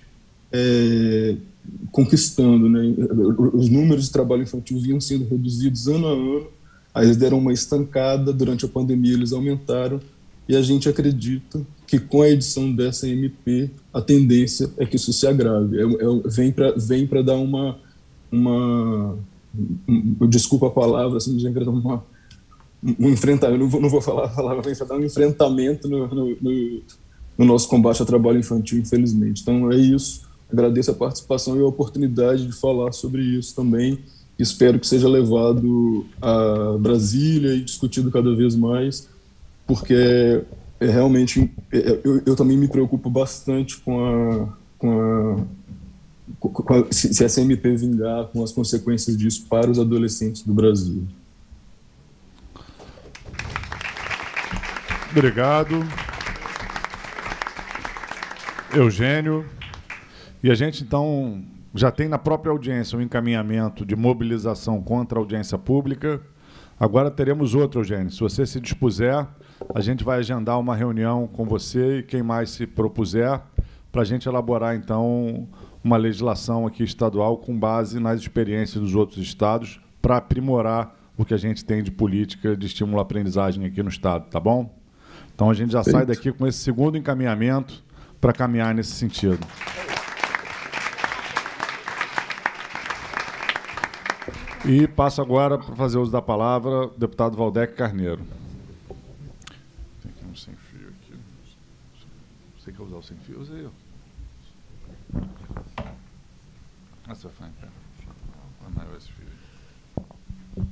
é, conquistando, né? Os números de trabalho infantil vinham sendo reduzidos ano a ano, aí eles deram uma estancada, durante a pandemia eles aumentaram, e a gente acredita que com a edição dessa M P a tendência é que isso se agrave, é, é, vem para vem para dar uma, uma um, desculpa a palavra, assim, uma, um enfrentamento, não vou, não vou falar a palavra, vem para dar um enfrentamento no, no, no, no nosso combate ao trabalho infantil, infelizmente. Então é isso. Agradeço a participação e a oportunidade de falar sobre isso também. Espero que seja levado a Brasília e discutido cada vez mais, porque é, é realmente... É, eu, eu também me preocupo bastante com a... Com a, com a se, se essa M P vingar, com as consequências disso para os adolescentes do Brasil. Obrigado. Eugênio. E a gente, então, já tem na própria audiência um encaminhamento de mobilização contra a audiência pública. Agora teremos outro, Eugênio. Se você se dispuser, a gente vai agendar uma reunião com você e quem mais se propuser para a gente elaborar, então, uma legislação aqui estadual com base nas experiências dos outros estados para aprimorar o que a gente tem de política de estímulo à aprendizagem aqui no estado, tá bom? Então, a gente já Perfeito. sai daqui com esse segundo encaminhamento para caminhar nesse sentido. E passo agora para fazer uso da palavra o deputado Valdec Carneiro. Tem aqui um sem fio aqui. Você quer usar o sem fio? Usei eu. Ah, você vai ficar em pé. Vai maior esse fio.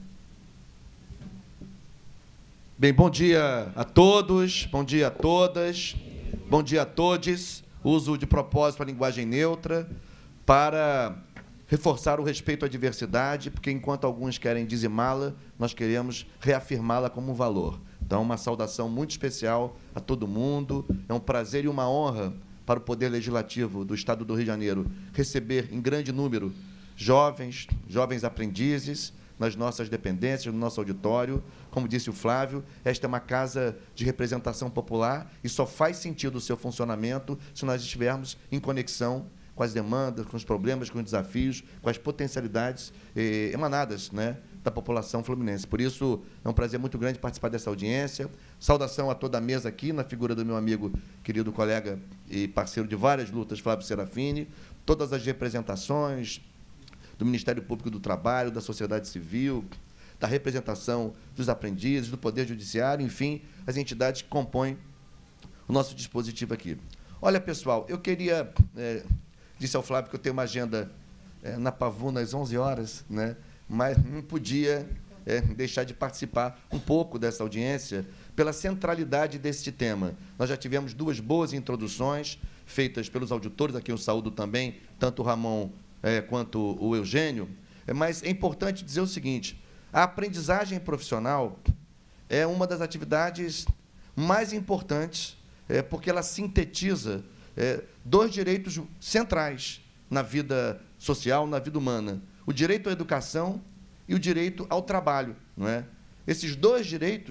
Bem, bom dia a todos, bom dia a todas, bom dia a todes. Uso de propósito a linguagem neutra para reforçar o respeito à diversidade, porque enquanto alguns querem dizimá-la, nós queremos reafirmá-la como um valor. Então, uma saudação muito especial a todo mundo. É um prazer e uma honra para o Poder Legislativo do Estado do Rio de Janeiro receber em grande número jovens, jovens aprendizes nas nossas dependências, no nosso auditório. Como disse o Flávio, esta é uma casa de representação popular e só faz sentido o seu funcionamento se nós estivermos em conexão com as demandas, com os problemas, com os desafios, com as potencialidades eh, emanadas, né, da população fluminense. Por isso, é um prazer muito grande participar dessa audiência. Saudação a toda a mesa aqui, na figura do meu amigo, querido colega e parceiro de várias lutas, Flávio Serafini, todas as representações do Ministério Público do Trabalho, da sociedade civil, da representação dos aprendizes, do Poder Judiciário, enfim, as entidades que compõem o nosso dispositivo aqui. Olha, pessoal, eu queria... É, disse ao Flávio que eu tenho uma agenda é, na Pavuna às onze horas, né? Mas não podia é, deixar de participar um pouco dessa audiência pela centralidade deste tema. Nós já tivemos duas boas introduções feitas pelos auditores, aqui eu saúdo também, tanto o Ramon é, quanto o Eugênio, é, mas é importante dizer o seguinte, a aprendizagem profissional é uma das atividades mais importantes, é, porque ela sintetiza É, dois direitos centrais na vida social, na vida humana. O direito à educação e o direito ao trabalho. Não é? Esses dois direitos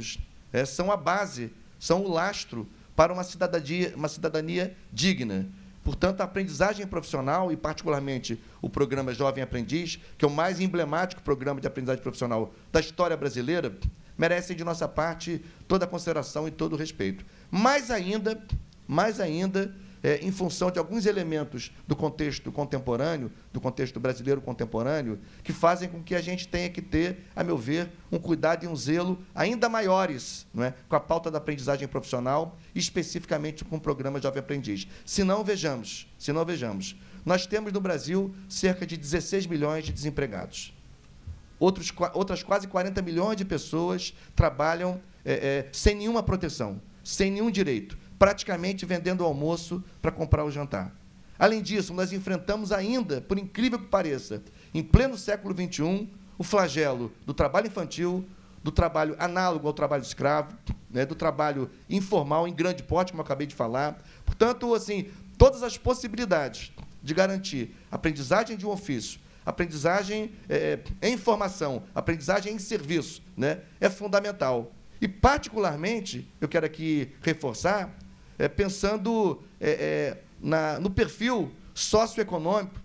é, são a base, são o lastro para uma cidadania, uma cidadania digna. Portanto, a aprendizagem profissional, e particularmente o programa Jovem Aprendiz, que é o mais emblemático programa de aprendizagem profissional da história brasileira, merecem, de nossa parte, toda a consideração e todo o respeito. Mais ainda, mais ainda, é, em função de alguns elementos do contexto contemporâneo, do contexto brasileiro contemporâneo, que fazem com que a gente tenha que ter, a meu ver, um cuidado e um zelo ainda maiores, não é, com a pauta da aprendizagem profissional, especificamente com o programa Jovem Aprendiz. Se não, vejamos, se não vejamos, nós temos no Brasil cerca de dezesseis milhões de desempregados. Outros, outras quase quarenta milhões de pessoas trabalham é, é, sem nenhuma proteção, sem nenhum direito, praticamente vendendo o almoço para comprar o jantar. Além disso, nós enfrentamos ainda, por incrível que pareça, em pleno século vinte e um, o flagelo do trabalho infantil, do trabalho análogo ao trabalho escravo, né, do trabalho informal em grande porte, como eu acabei de falar. Portanto, assim, todas as possibilidades de garantir a aprendizagem de um ofício, aprendizagem é, em formação, aprendizagem em serviço, né, é fundamental. E, particularmente, eu quero aqui reforçar, é, pensando é, é, na, no perfil socioeconômico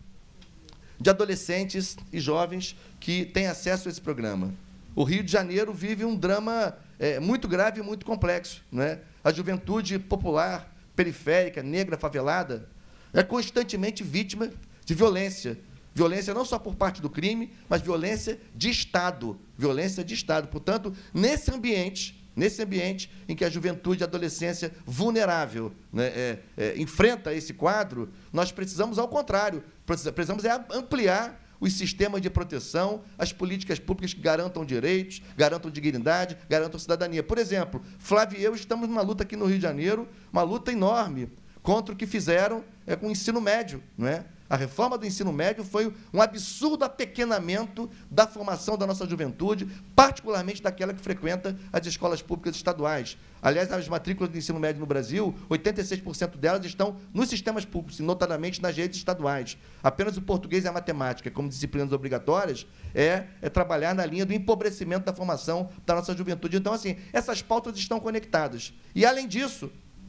de adolescentes e jovens que têm acesso a esse programa. O Rio de Janeiro vive um drama é, muito grave e muito complexo, né? A juventude popular, periférica, negra, favelada, é constantemente vítima de violência. Violência não só por parte do crime, mas violência de Estado. Violência de Estado. Portanto, nesse ambiente, nesse ambiente em que a juventude e a adolescência vulnerável, né, é, é, enfrenta esse quadro, nós precisamos, ao contrário, precisamos é ampliar os sistemas de proteção, as políticas públicas que garantam direitos, garantam dignidade, garantam cidadania. Por exemplo, Flávio e eu estamos numa luta aqui no Rio de Janeiro, uma luta enorme contra o que fizeram é, com o ensino médio, não é? A reforma do ensino médio foi um absurdo apequenamento da formação da nossa juventude, particularmente daquela que frequenta as escolas públicas estaduais. Aliás, as matrículas do ensino médio no Brasil, oitenta e seis por cento delas estão nos sistemas públicos, e notadamente nas redes estaduais. Apenas o português e a matemática, como disciplinas obrigatórias, é, é trabalhar na linha do empobrecimento da formação da nossa juventude. Então, assim, essas pautas estão conectadas. E, além disso,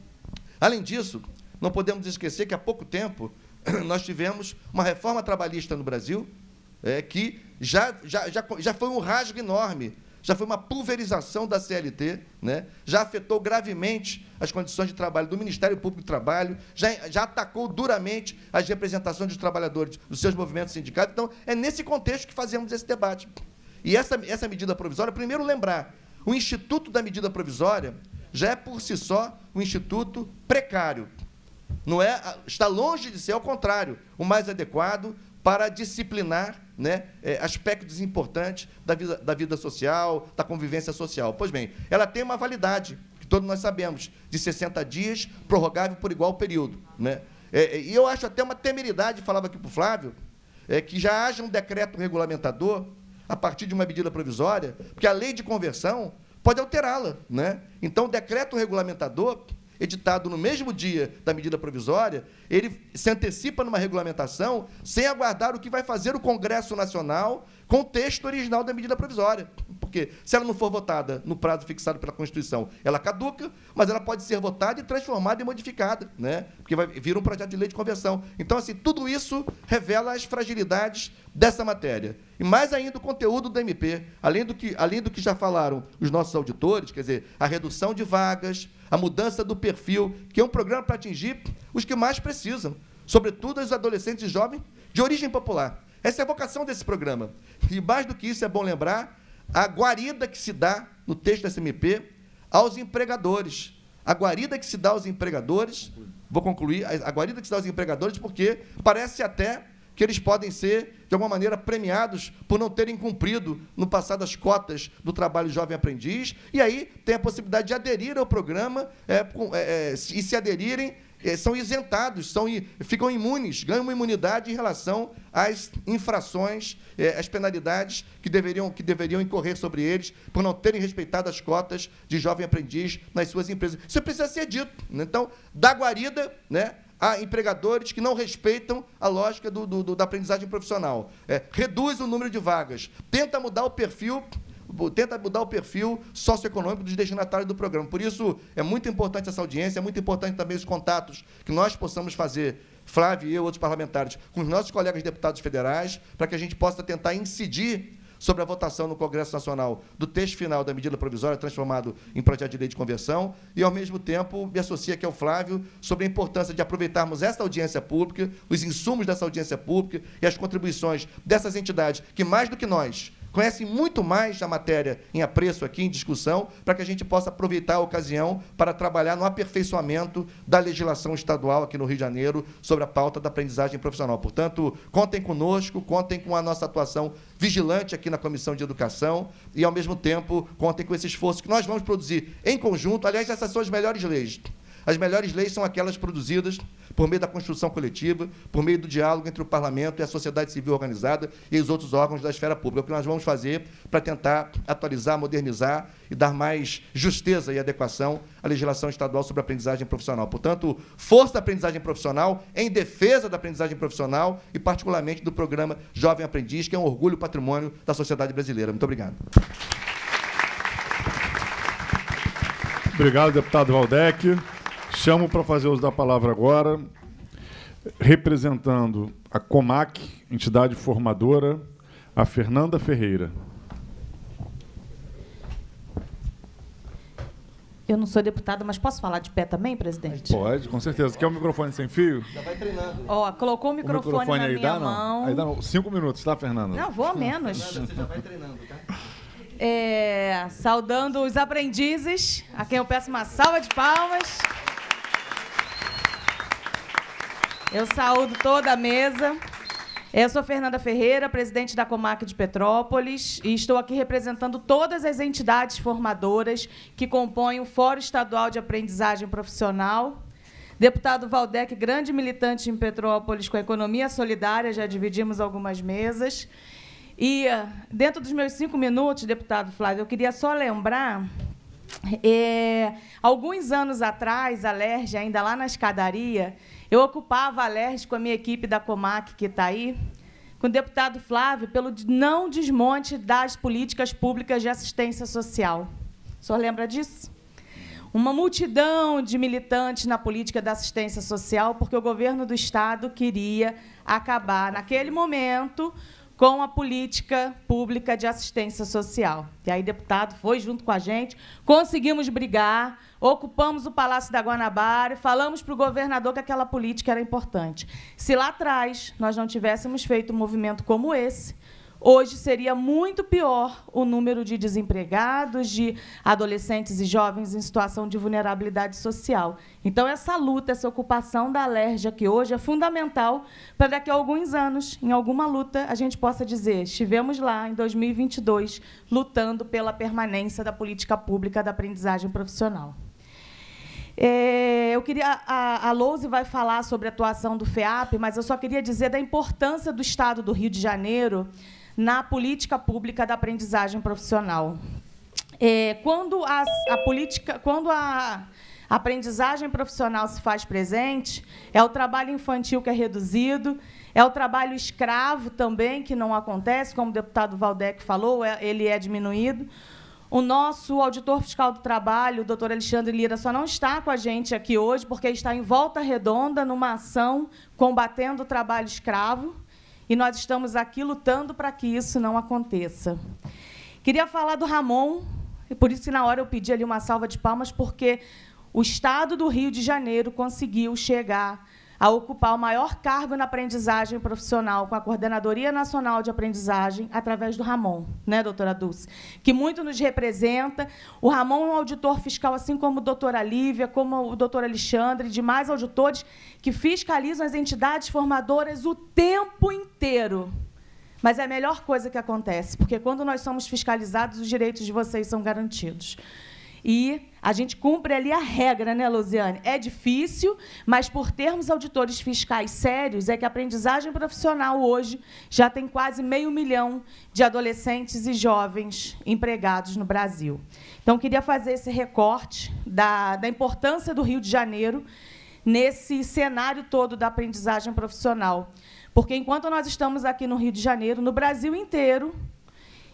além disso, não podemos esquecer que, há pouco tempo, nós tivemos uma reforma trabalhista no Brasil, é, que já, já, já, já foi um rasgo enorme, já foi uma pulverização da C L T, né? Já afetou gravemente as condições de trabalho do Ministério Público do Trabalho, já, já atacou duramente as representações dos trabalhadores, dos seus movimentos sindicatos. Então, é nesse contexto que fazemos esse debate. E essa, essa medida provisória, primeiro lembrar, o Instituto da Medida Provisória já é, por si só, um instituto precário. Não é, está longe de ser, ao contrário, o mais adequado para disciplinar, né, é, aspectos importantes da vida, da vida social, da convivência social. Pois bem, ela tem uma validade, que todos nós sabemos, de sessenta dias, prorrogável por igual período, né? É, e eu acho até uma temeridade, falava aqui para o Flávio, é, que já haja um decreto regulamentador a partir de uma medida provisória, porque a lei de conversão pode alterá-la, né? Então, o decreto regulamentador, editado no mesmo dia da medida provisória, ele se antecipa numa regulamentação sem aguardar o que vai fazer o Congresso Nacional com o texto original da medida provisória. Porque, se ela não for votada no prazo fixado pela Constituição, ela caduca, mas ela pode ser votada e transformada e modificada, né? Porque vai vir um projeto de lei de conversão. Então, assim, tudo isso revela as fragilidades dessa matéria. E mais ainda o conteúdo do M P, além do que, além do que já falaram os nossos auditores, quer dizer, a redução de vagas, a mudança do perfil, que é um programa para atingir os que mais precisam, sobretudo os adolescentes e jovens de origem popular. Essa é a vocação desse programa. E, mais do que isso, é bom lembrar a guarida que se dá, no texto da S M P, aos empregadores. A guarida que se dá aos empregadores, vou concluir, a guarida que se dá aos empregadores, porque parece até que eles podem ser, de alguma maneira, premiados por não terem cumprido, no passado, as cotas do trabalho jovem aprendiz, e aí tem a possibilidade de aderir ao programa, é, é, e se aderirem, é, são isentados, são, ficam imunes, ganham uma imunidade em relação às infrações, é, às penalidades que deveriam, que deveriam incorrer sobre eles por não terem respeitado as cotas de jovem aprendiz nas suas empresas. Isso precisa ser dito, né? Então, da guarida, né, há empregadores que não respeitam a lógica do, do, da aprendizagem profissional. É, reduz o número de vagas, tenta mudar o perfil tenta mudar o perfil socioeconômico dos destinatários do programa. Por isso, é muito importante essa audiência, é muito importante também os contatos que nós possamos fazer, Flávio e eu, outros parlamentares, com os nossos colegas deputados federais, para que a gente possa tentar incidir sobre a votação no Congresso Nacional do texto final da medida provisória transformado em projeto de lei de conversão e, ao mesmo tempo, me associo aqui ao Flávio sobre a importância de aproveitarmos esta audiência pública, os insumos dessa audiência pública e as contribuições dessas entidades que, mais do que nós, conhecem muito mais da matéria em apreço aqui, em discussão, para que a gente possa aproveitar a ocasião para trabalhar no aperfeiçoamento da legislação estadual aqui no Rio de Janeiro sobre a pauta da aprendizagem profissional. Portanto, contem conosco, contem com a nossa atuação vigilante aqui na Comissão de Educação e, ao mesmo tempo, contem com esse esforço que nós vamos produzir em conjunto. Aliás, essas são as melhores leis. As melhores leis são aquelas produzidas por meio da construção coletiva, por meio do diálogo entre o Parlamento e a sociedade civil organizada e os outros órgãos da esfera pública. É o que nós vamos fazer para tentar atualizar, modernizar e dar mais justeza e adequação à legislação estadual sobre a aprendizagem profissional. Portanto, força da aprendizagem profissional, em defesa da aprendizagem profissional e, particularmente, do programa Jovem Aprendiz, que é um orgulho e patrimônio da sociedade brasileira. Muito obrigado. Obrigado, deputado Valdec. Chamo para fazer uso da palavra agora, representando a Comac, entidade formadora, a Fernanda Ferreira. Eu não sou deputada, mas posso falar de pé também, presidente? Pode, com certeza. Quer um microfone sem fio? Já vai treinando. Ó, colocou o microfone, o microfone na aí minha dá, mão. Não? Aí dá não. Cinco minutos, tá, Fernanda? Não, vou a menos. Fernanda, você já vai treinando, tá? É, saudando os aprendizes, a quem eu peço uma salva de palmas. Eu saúdo toda a mesa. Eu sou Fernanda Ferreira, presidente da Comac de Petrópolis, e estou aqui representando todas as entidades formadoras que compõem o Fórum Estadual de Aprendizagem Profissional. Deputado Valdec, grande militante em Petrópolis com a economia solidária, já dividimos algumas mesas. E, dentro dos meus cinco minutos, deputado Flávio, eu queria só lembrar, é, alguns anos atrás, a Lerge, ainda lá na escadaria, eu ocupava a Lerge com a minha equipe da Comac, que está aí, com o deputado Flávio, pelo não desmonte das políticas públicas de assistência social. O senhor lembra disso? Uma multidão de militantes na política da assistência social, porque o governo do Estado queria acabar, naquele momento, com a política pública de assistência social. E aí, deputado foi junto com a gente, conseguimos brigar, ocupamos o Palácio da Guanabara e falamos para o governador que aquela política era importante. Se lá atrás nós não tivéssemos feito um movimento como esse, hoje seria muito pior o número de desempregados, de adolescentes e jovens em situação de vulnerabilidade social. Então, essa luta, essa ocupação da Lerge aqui hoje é fundamental para daqui a alguns anos, em alguma luta, a gente possa dizer: estivemos lá, em dois mil e vinte e dois, lutando pela permanência da política pública da aprendizagem profissional. É, eu queria, a, a Louise vai falar sobre a atuação do FEAP, mas eu só queria dizer da importância do Estado do Rio de Janeiro na política pública da aprendizagem profissional. É, quando a, a política, quando a aprendizagem profissional se faz presente, é o trabalho infantil que é reduzido, é o trabalho escravo também, que não acontece, como o deputado Valdec falou, é, ele é diminuído. O nosso auditor fiscal do trabalho, o doutor Alexandre Lira, só não está com a gente aqui hoje, porque está em Volta Redonda, numa ação combatendo o trabalho escravo, e nós estamos aqui lutando para que isso não aconteça. Queria falar do Ramon, e por isso que, na hora, eu pedi ali uma salva de palmas, porque o Estado do Rio de Janeiro conseguiu chegar a ocupar o maior cargo na aprendizagem profissional com a Coordenadoria Nacional de Aprendizagem, através do Ramon, né, doutora Dulce, que muito nos representa. O Ramon é um auditor fiscal, assim como a doutora Lívia, como o doutor Alexandre, e demais auditores que fiscalizam as entidades formadoras o tempo inteiro. Mas é a melhor coisa que acontece, porque, quando nós somos fiscalizados, os direitos de vocês são garantidos. E a gente cumpre ali a regra, né, Luziane? É difícil, mas, por termos auditores fiscais sérios, é que a aprendizagem profissional hoje já tem quase meio milhão de adolescentes e jovens empregados no Brasil. Então, queria fazer esse recorte da, da importância do Rio de Janeiro nesse cenário todo da aprendizagem profissional. Porque, enquanto nós estamos aqui no Rio de Janeiro, no Brasil inteiro,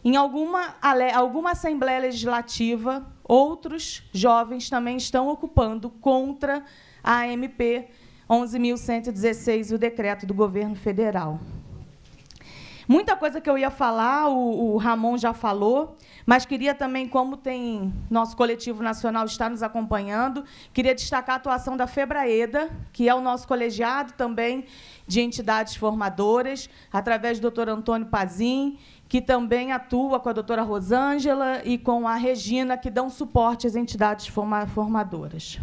em alguma, alguma Assembleia Legislativa, outros jovens também estão ocupando contra a M P onze mil cento e dezesseis e o decreto do governo federal. Muita coisa que eu ia falar, o, o Ramon já falou, mas queria também, como tem nosso coletivo nacional está nos acompanhando, queria destacar a atuação da FEBRAEDA, que é o nosso colegiado também de entidades formadoras, através do doutor Antônio Pazin, que também atua com a doutora Rosângela e com a Regina, que dão suporte às entidades forma, formadoras.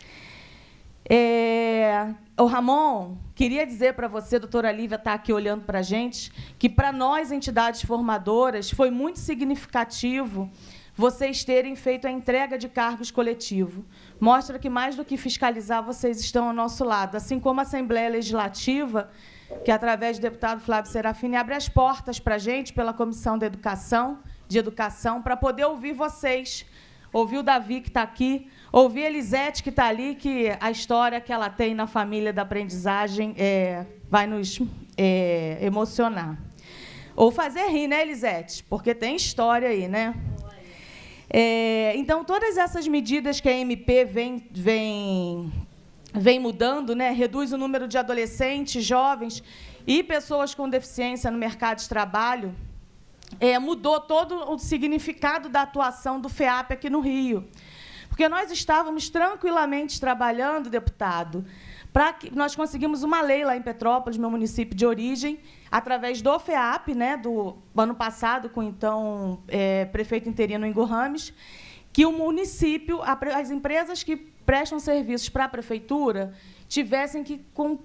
É, o Ramon, queria dizer para você, a doutora Lívia está aqui olhando para a gente, que, para nós, entidades formadoras, foi muito significativo vocês terem feito a entrega de cargos coletivos. Mostra que, mais do que fiscalizar, vocês estão ao nosso lado. Assim como a Assembleia Legislativa, que, através do deputado Flávio Serafini, abre as portas para a gente, pela Comissão de Educação, de Educação, para poder ouvir vocês, ouvir o Davi, que está aqui, ouvir a Elisete, que está ali, que a história que ela tem na família da aprendizagem é, vai nos é, emocionar. Ou fazer rir, né, Elisete? Porque tem história aí, né? É, então, todas essas medidas que a M P vem, vem, vem mudando, né, reduz o número de adolescentes, jovens e pessoas com deficiência no mercado de trabalho, é, mudou todo o significado da atuação do FEAP aqui no Rio. Porque nós estávamos tranquilamente trabalhando, deputado, para que nós conseguimos uma lei lá em Petrópolis, meu município de origem, através do FEAP, né, do ano passado, com o então é, prefeito interino Ingo Rames, que o município, as empresas que prestam serviços para a prefeitura, tivessem que,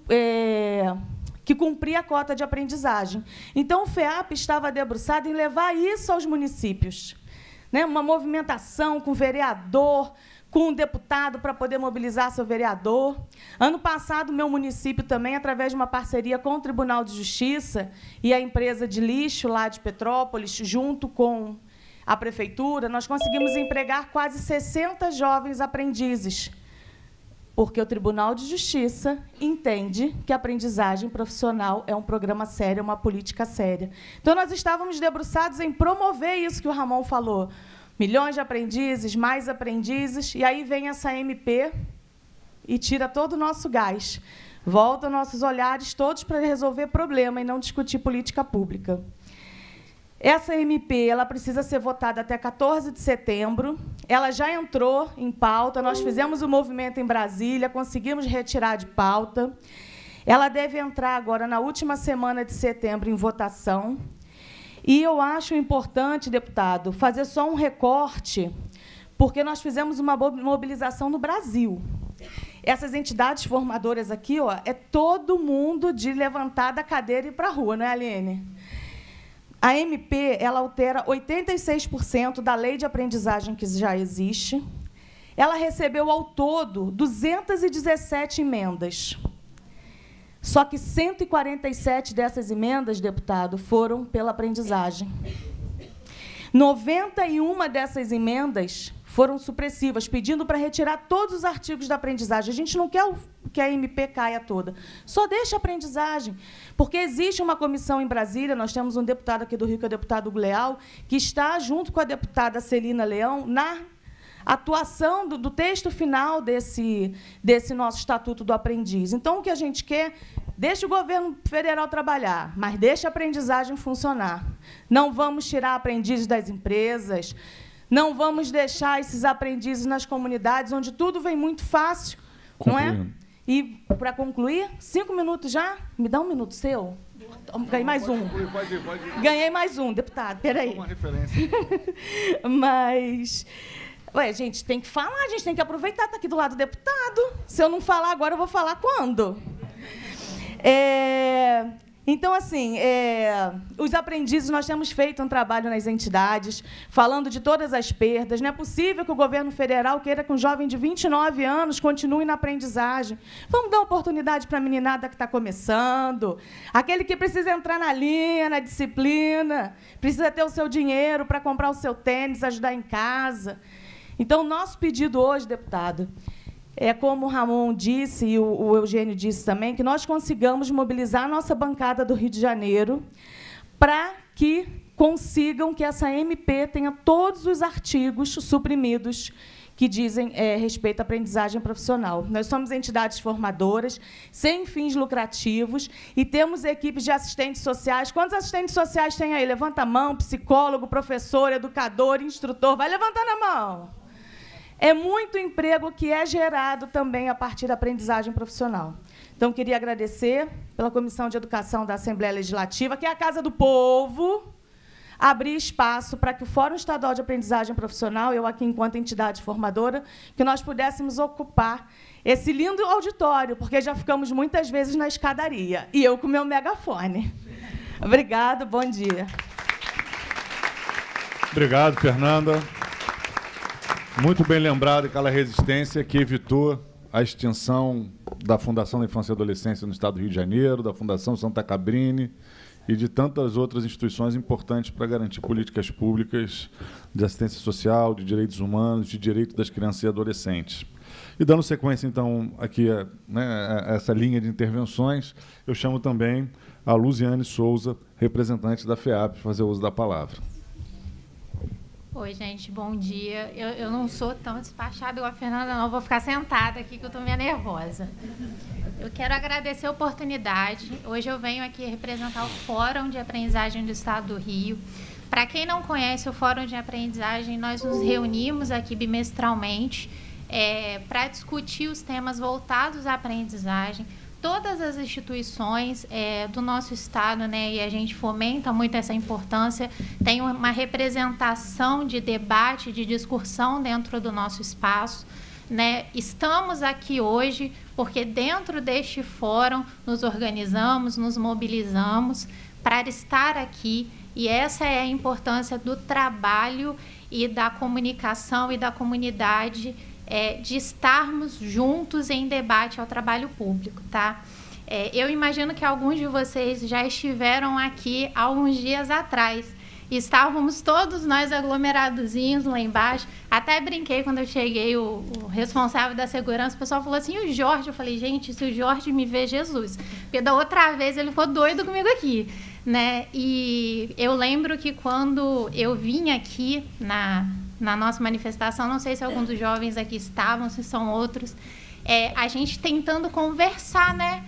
é, que cumprir a cota de aprendizagem. Então, o FEAP estava debruçado em levar isso aos municípios. Né, uma movimentação com vereador, com um deputado para poder mobilizar seu vereador. Ano passado, meu município também, através de uma parceria com o Tribunal de Justiça e a empresa de lixo lá de Petrópolis, junto com a prefeitura, nós conseguimos empregar quase sessenta jovens aprendizes, porque o Tribunal de Justiça entende que a aprendizagem profissional é um programa sério, uma política séria. Então, nós estávamos debruçados em promover isso que o Ramon falou. Milhões de aprendizes, mais aprendizes, e aí vem essa M P e tira todo o nosso gás. Volta nossos olhares todos para resolver problema e não discutir política pública. Essa M P ela precisa ser votada até quatorze de setembro. Ela já entrou em pauta, nós fizemos o movimento em Brasília, conseguimos retirar de pauta. Ela deve entrar agora na última semana de setembro em votação. E eu acho importante, deputado, fazer só um recorte, porque nós fizemos uma mobilização no Brasil. Essas entidades formadoras aqui, ó, é todo mundo de levantar da cadeira e ir para a rua, não é, Aline? A M P ela altera oitenta e seis por cento da lei de aprendizagem que já existe. Ela recebeu, ao todo, duzentas e dezessete emendas. Só que cento e quarenta e sete dessas emendas, deputado, foram pela aprendizagem. noventa e uma dessas emendas foram supressivas, pedindo para retirar todos os artigos da aprendizagem. A gente não quer que a M P caia toda, só deixa a aprendizagem, porque existe uma comissão em Brasília, nós temos um deputado aqui do Rio, que é o deputado Leal, que está, junto com a deputada Celina Leão, na atuação do, do texto final desse, desse nosso Estatuto do Aprendiz. Então, o que a gente quer, deixa o governo federal trabalhar, mas deixa a aprendizagem funcionar. Não vamos tirar aprendizes das empresas, não vamos deixar esses aprendizes nas comunidades, onde tudo vem muito fácil, não é? E, para concluir, cinco minutos já? Me dá um minuto seu? Ganhei mais um. Pode ir, pode ir. Ganhei mais um, deputado. Espera aí. Uma referência. Mas... Ué, gente, tem que falar, a gente tem que aproveitar, está aqui do lado do deputado. Se eu não falar agora, eu vou falar quando? É... Então, assim, é, os aprendizes, nós temos feito um trabalho nas entidades, falando de todas as perdas. Não é possível que o governo federal queira que um jovem de vinte e nove anos continue na aprendizagem. Vamos dar oportunidade para a meninada que está começando, aquele que precisa entrar na linha, na disciplina, precisa ter o seu dinheiro para comprar o seu tênis, ajudar em casa. Então, o nosso pedido hoje, deputado, é, como o Ramon disse e o, o Eugênio disse também, que nós consigamos mobilizar a nossa bancada do Rio de Janeiro para que, consigam que essa M P tenha todos os artigos suprimidos que dizem é, respeito à aprendizagem profissional. Nós somos entidades formadoras, sem fins lucrativos, e temos equipes de assistentes sociais. Quantos assistentes sociais tem aí? Levanta a mão, psicólogo, professor, educador, instrutor. Vai levantando a mão. É muito emprego que é gerado também a partir da aprendizagem profissional. Então, queria agradecer pela Comissão de Educação da Assembleia Legislativa, que é a Casa do Povo, abrir espaço para que o Fórum Estadual de Aprendizagem Profissional, eu aqui enquanto entidade formadora, que nós pudéssemos ocupar esse lindo auditório, porque já ficamos muitas vezes na escadaria, e eu com o meu megafone. Obrigado, bom dia. Obrigado, Fernanda. Muito bem lembrado aquela resistência que evitou a extinção da Fundação da Infância e Adolescência no Estado do Rio de Janeiro, da Fundação Santa Cabrini, e de tantas outras instituições importantes para garantir políticas públicas de assistência social, de direitos humanos, de direito das crianças e adolescentes. E, dando sequência, então, aqui a, né, a essa linha de intervenções, eu chamo também a Luziane Souza, representante da FEAP, para fazer uso da palavra. Oi, gente, bom dia. Eu, eu não sou tão despachada igual a Fernanda, não. Vou ficar sentada aqui, que eu estou meio nervosa. Eu quero agradecer a oportunidade. Hoje eu venho aqui representar o Fórum de Aprendizagem do Estado do Rio. Para quem não conhece o Fórum de Aprendizagem, nós nos reunimos aqui bimestralmente é, para discutir os temas voltados à aprendizagem. Todas as instituições é, do nosso estado, né, e a gente fomenta muito essa importância, tem uma representação de debate, de discussão dentro do nosso espaço. Né? Estamos aqui hoje porque dentro deste fórum nos organizamos, nos mobilizamos para estar aqui, e essa é a importância do trabalho e da comunicação e da comunidade, é, de estarmos juntos em debate ao trabalho público, tá? É, eu imagino que alguns de vocês já estiveram aqui há alguns dias atrás. Estávamos todos nós aglomeradozinhos lá embaixo. Até brinquei quando eu cheguei, o, o responsável da segurança, o pessoal falou assim, e o Jorge? Eu falei, gente, se o Jorge me vê, Jesus. Porque da outra vez ele ficou doido comigo aqui, né? E eu lembro que quando eu vim aqui na, na nossa manifestação, não sei se alguns dos jovens aqui estavam, se são outros, é, a gente tentando conversar, né?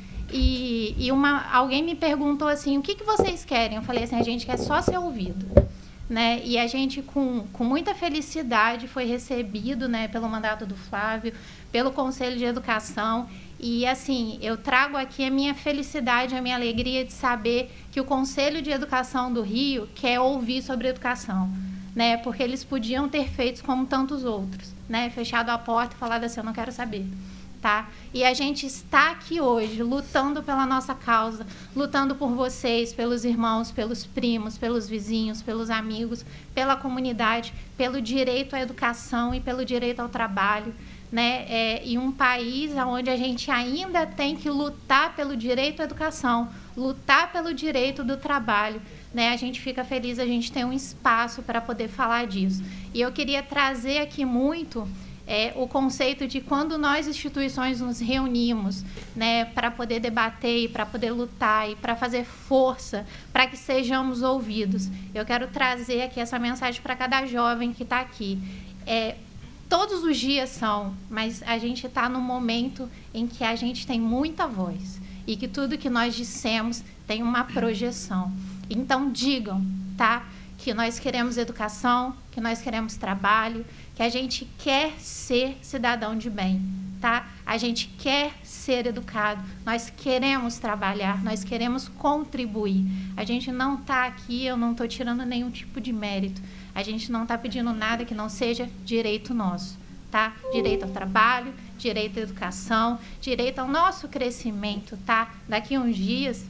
E, e uma, alguém me perguntou assim, o que, que vocês querem? Eu falei assim, a gente quer só ser ouvido. Né? E a gente, com, com muita felicidade, foi recebido, né, pelo mandato do Flávio, pelo Conselho de Educação. E, assim, eu trago aqui a minha felicidade, a minha alegria de saber que o Conselho de Educação do Rio quer ouvir sobre educação. Né? Porque eles podiam ter feito como tantos outros, né? Fechado a porta e falado assim, eu não quero saber. Tá? E a gente está aqui hoje lutando pela nossa causa, lutando por vocês, pelos irmãos, pelos primos, pelos vizinhos, pelos amigos, pela comunidade, pelo direito à educação e pelo direito ao trabalho, né? É, em um país onde a gente ainda tem que lutar pelo direito à educação, lutar pelo direito do trabalho, né? A gente fica feliz, a gente tem um espaço para poder falar disso. E eu queria trazer aqui muito É, o conceito de quando nós, instituições, nos reunimos, né, para poder debater, para poder lutar e para fazer força, para que sejamos ouvidos. Eu quero trazer aqui essa mensagem para cada jovem que está aqui. É, todos os dias são, mas a gente está num momento em que a gente tem muita voz e que tudo que nós dissemos tem uma projeção. Então, digam, tá? Que nós queremos educação, que nós queremos trabalho, que a gente quer ser cidadão de bem, tá? A gente quer ser educado, nós queremos trabalhar, nós queremos contribuir. A gente não está aqui, eu não estou tirando nenhum tipo de mérito, a gente não está pedindo nada que não seja direito nosso, tá? Direito ao trabalho, direito à educação, direito ao nosso crescimento, tá? Daqui a uns dias,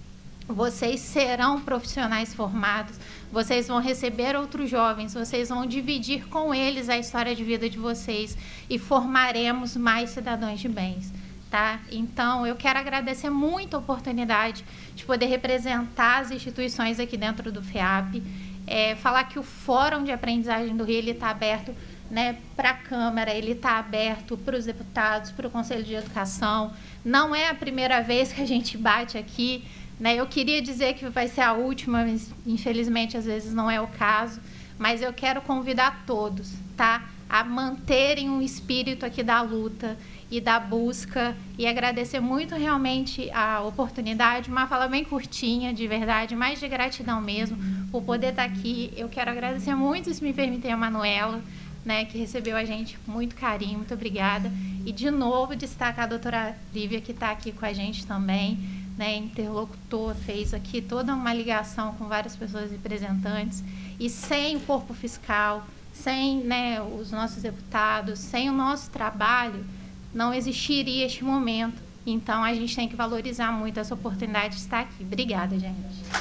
vocês serão profissionais formados, vocês vão receber outros jovens, vocês vão dividir com eles a história de vida de vocês e formaremos mais cidadãos de bens, tá? Então, eu quero agradecer muito a oportunidade de poder representar as instituições aqui dentro do FEAP, é, falar que o Fórum de Aprendizagem do Rio está aberto, né, para a Câmara, ele está aberto para os deputados, para o Conselho de Educação. Não é a primeira vez que a gente bate aqui, Né? Eu queria dizer que vai ser a última, mas infelizmente às vezes não é o caso, mas eu quero convidar todos, tá, a manterem o espírito aqui da luta e da busca, e agradecer muito realmente a oportunidade, uma fala bem curtinha, de verdade, mais de gratidão mesmo, por poder estar aqui. Eu quero agradecer muito, se me permitir, a Manuela, né, que recebeu a gente com muito carinho, muito obrigada. E, de novo, destacar a doutora Lívia, que está aqui com a gente também, né, interlocutor, fez aqui toda uma ligação com várias pessoas representantes, e sem o corpo fiscal, sem, né, os nossos deputados, sem o nosso trabalho, não existiria este momento. Então, a gente tem que valorizar muito essa oportunidade de estar aqui. Obrigada, gente.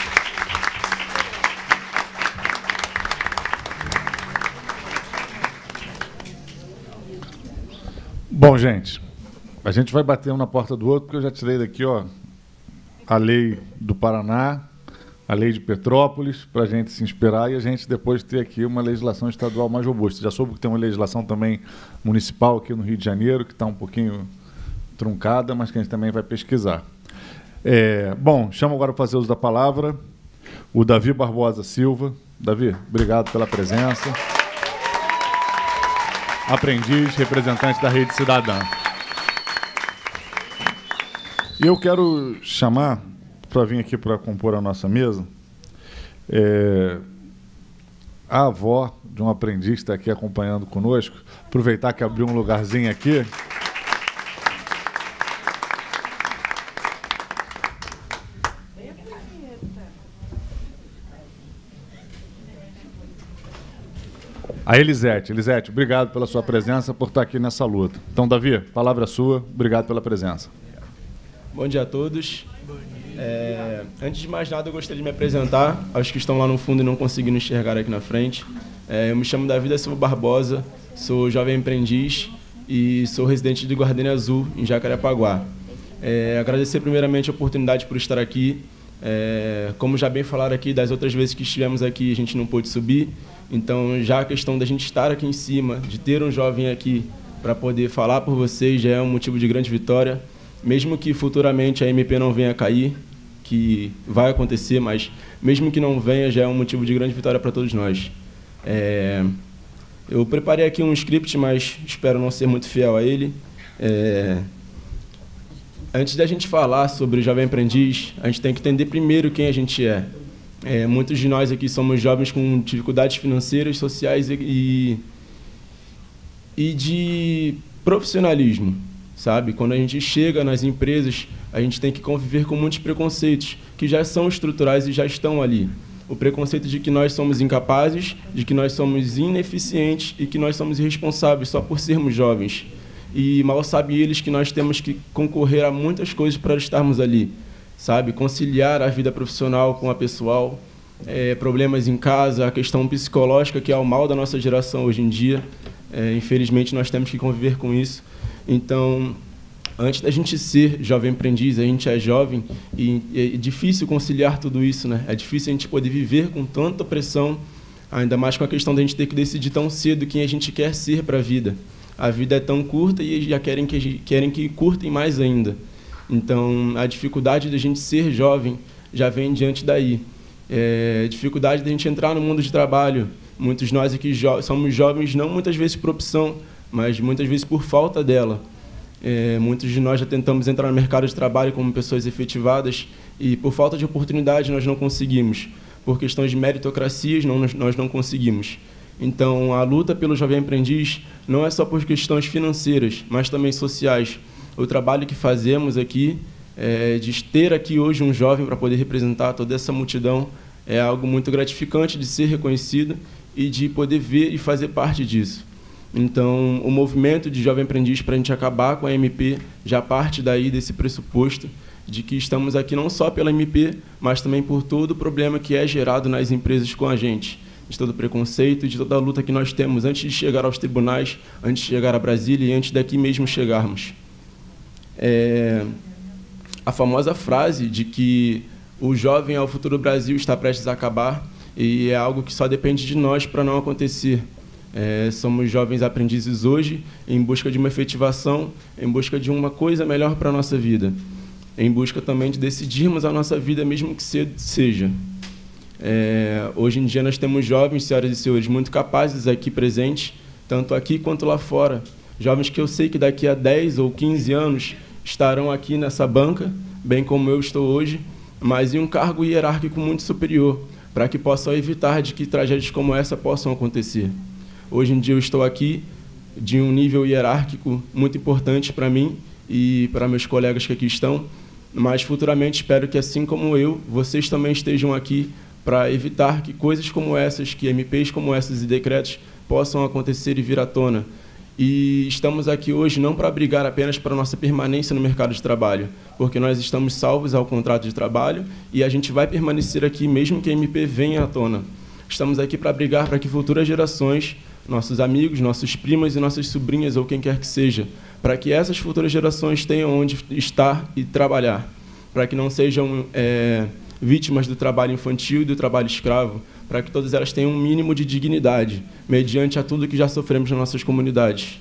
Bom, gente, a gente vai bater um na porta do outro, porque eu já tirei daqui, ó, a lei do Paraná, a lei de Petrópolis, para a gente se inspirar e a gente depois ter aqui uma legislação estadual mais robusta. Já soube que tem uma legislação também municipal aqui no Rio de Janeiro, que está um pouquinho truncada, mas que a gente também vai pesquisar. É, bom, chamo agora para fazer uso da palavra o Davi Barbosa Silva. Davi, obrigado pela presença. Aprendiz, representante da Rede Cidadã. E eu quero chamar, para vir aqui para compor a nossa mesa, é, a avó de um aprendiz que está aqui acompanhando conosco, aproveitar que abriu um lugarzinho aqui. A Elisete. Elisete, obrigado pela sua presença, por estar aqui nessa luta. Então, Davi, palavra sua, obrigado pela presença. Bom dia a todos. É, antes de mais nada, eu gostaria de me apresentar aos que estão lá no fundo e não conseguiram enxergar aqui na frente. É, eu me chamo Davi da Silva Barbosa, sou jovem aprendiz e sou residente de Guardênia Azul, em Jacarepaguá. É, agradecer primeiramente a oportunidade por estar aqui. É, como já bem falaram aqui, das outras vezes que estivemos aqui, a gente não pôde subir. Então, já a questão da gente estar aqui em cima, de ter um jovem aqui para poder falar por vocês, já é um motivo de grande vitória. Mesmo que futuramente a M P não venha a cair, que vai acontecer, mas mesmo que não venha, já é um motivo de grande vitória para todos nós. É, eu preparei aqui um script, mas espero não ser muito fiel a ele. É, antes da gente falar sobre o Jovem Aprendiz, a gente tem que entender primeiro quem a gente é. É, muitos de nós aqui somos jovens com dificuldades financeiras, sociais e, e de profissionalismo, sabe? Quando a gente chega nas empresas, a gente tem que conviver com muitos preconceitos que já são estruturais e já estão ali. O preconceito de que nós somos incapazes, de que nós somos ineficientes e que nós somos irresponsáveis só por sermos jovens. E mal sabem eles que nós temos que concorrer a muitas coisas para estarmos ali, sabe? Conciliar a vida profissional com a pessoal, é, problemas em casa, a questão psicológica, que é o mal da nossa geração hoje em dia. É, infelizmente, nós temos que conviver com isso. Então, antes da gente ser jovem aprendiz, a gente é jovem e é difícil conciliar tudo isso, né? É difícil a gente poder viver com tanta pressão, ainda mais com a questão da gente ter que decidir tão cedo quem a gente quer ser para a vida. A vida é tão curta e eles já querem que, querem que curtem mais ainda. Então, a dificuldade da gente ser jovem já vem diante daí. É, a dificuldade da gente entrar no mundo de trabalho. Muitos de nós aqui jo- somos jovens, não muitas vezes por opção, mas muitas vezes por falta dela. É, muitos de nós já tentamos entrar no mercado de trabalho como pessoas efetivadas e, por falta de oportunidade, nós não conseguimos. Por questões de meritocracias, não, nós não conseguimos. Então, a luta pelo jovem aprendiz não é só por questões financeiras, mas também sociais. O trabalho que fazemos aqui, é, de ter aqui hoje um jovem para poder representar toda essa multidão, é algo muito gratificante de ser reconhecido e de poder ver e fazer parte disso. Então, o movimento de Jovem Aprendiz para a gente acabar com a M P já parte daí desse pressuposto de que estamos aqui não só pela M P, mas também por todo o problema que é gerado nas empresas com a gente, de todo o preconceito, de toda a luta que nós temos antes de chegar aos tribunais, antes de chegar a Brasília e antes daqui mesmo chegarmos. É, a famosa frase de que o jovem é o futuro do Brasil está prestes a acabar e é algo que só depende de nós para não acontecer. É, somos jovens aprendizes hoje em busca de uma efetivação, em busca de uma coisa melhor para a nossa vida. em busca também de decidirmos a nossa vida, mesmo que cedo seja. É, hoje em dia nós temos jovens, senhoras e senhores, muito capazes aqui presentes, tanto aqui quanto lá fora. Jovens que eu sei que daqui a dez ou quinze anos estarão aqui nessa banca, bem como eu estou hoje, mas em um cargo hierárquico muito superior, para que possam evitar de que tragédias como essa possam acontecer. Hoje em dia eu estou aqui de um nível hierárquico muito importante para mim e para meus colegas que aqui estão, mas futuramente espero que, assim como eu, vocês também estejam aqui para evitar que coisas como essas, que M Ps como essas e decretos possam acontecer e vir à tona. E estamos aqui hoje não para brigar apenas para a nossa permanência no mercado de trabalho, porque nós estamos salvos ao contrato de trabalho e a gente vai permanecer aqui mesmo que a M P venha à tona. Estamos aqui para brigar para que futuras gerações, nossos amigos, nossos primos e nossas sobrinhas, ou quem quer que seja, para que essas futuras gerações tenham onde estar e trabalhar, para que não sejam é, vítimas do trabalho infantil e do trabalho escravo, para que todas elas tenham um mínimo de dignidade, mediante a tudo que já sofremos nas nossas comunidades.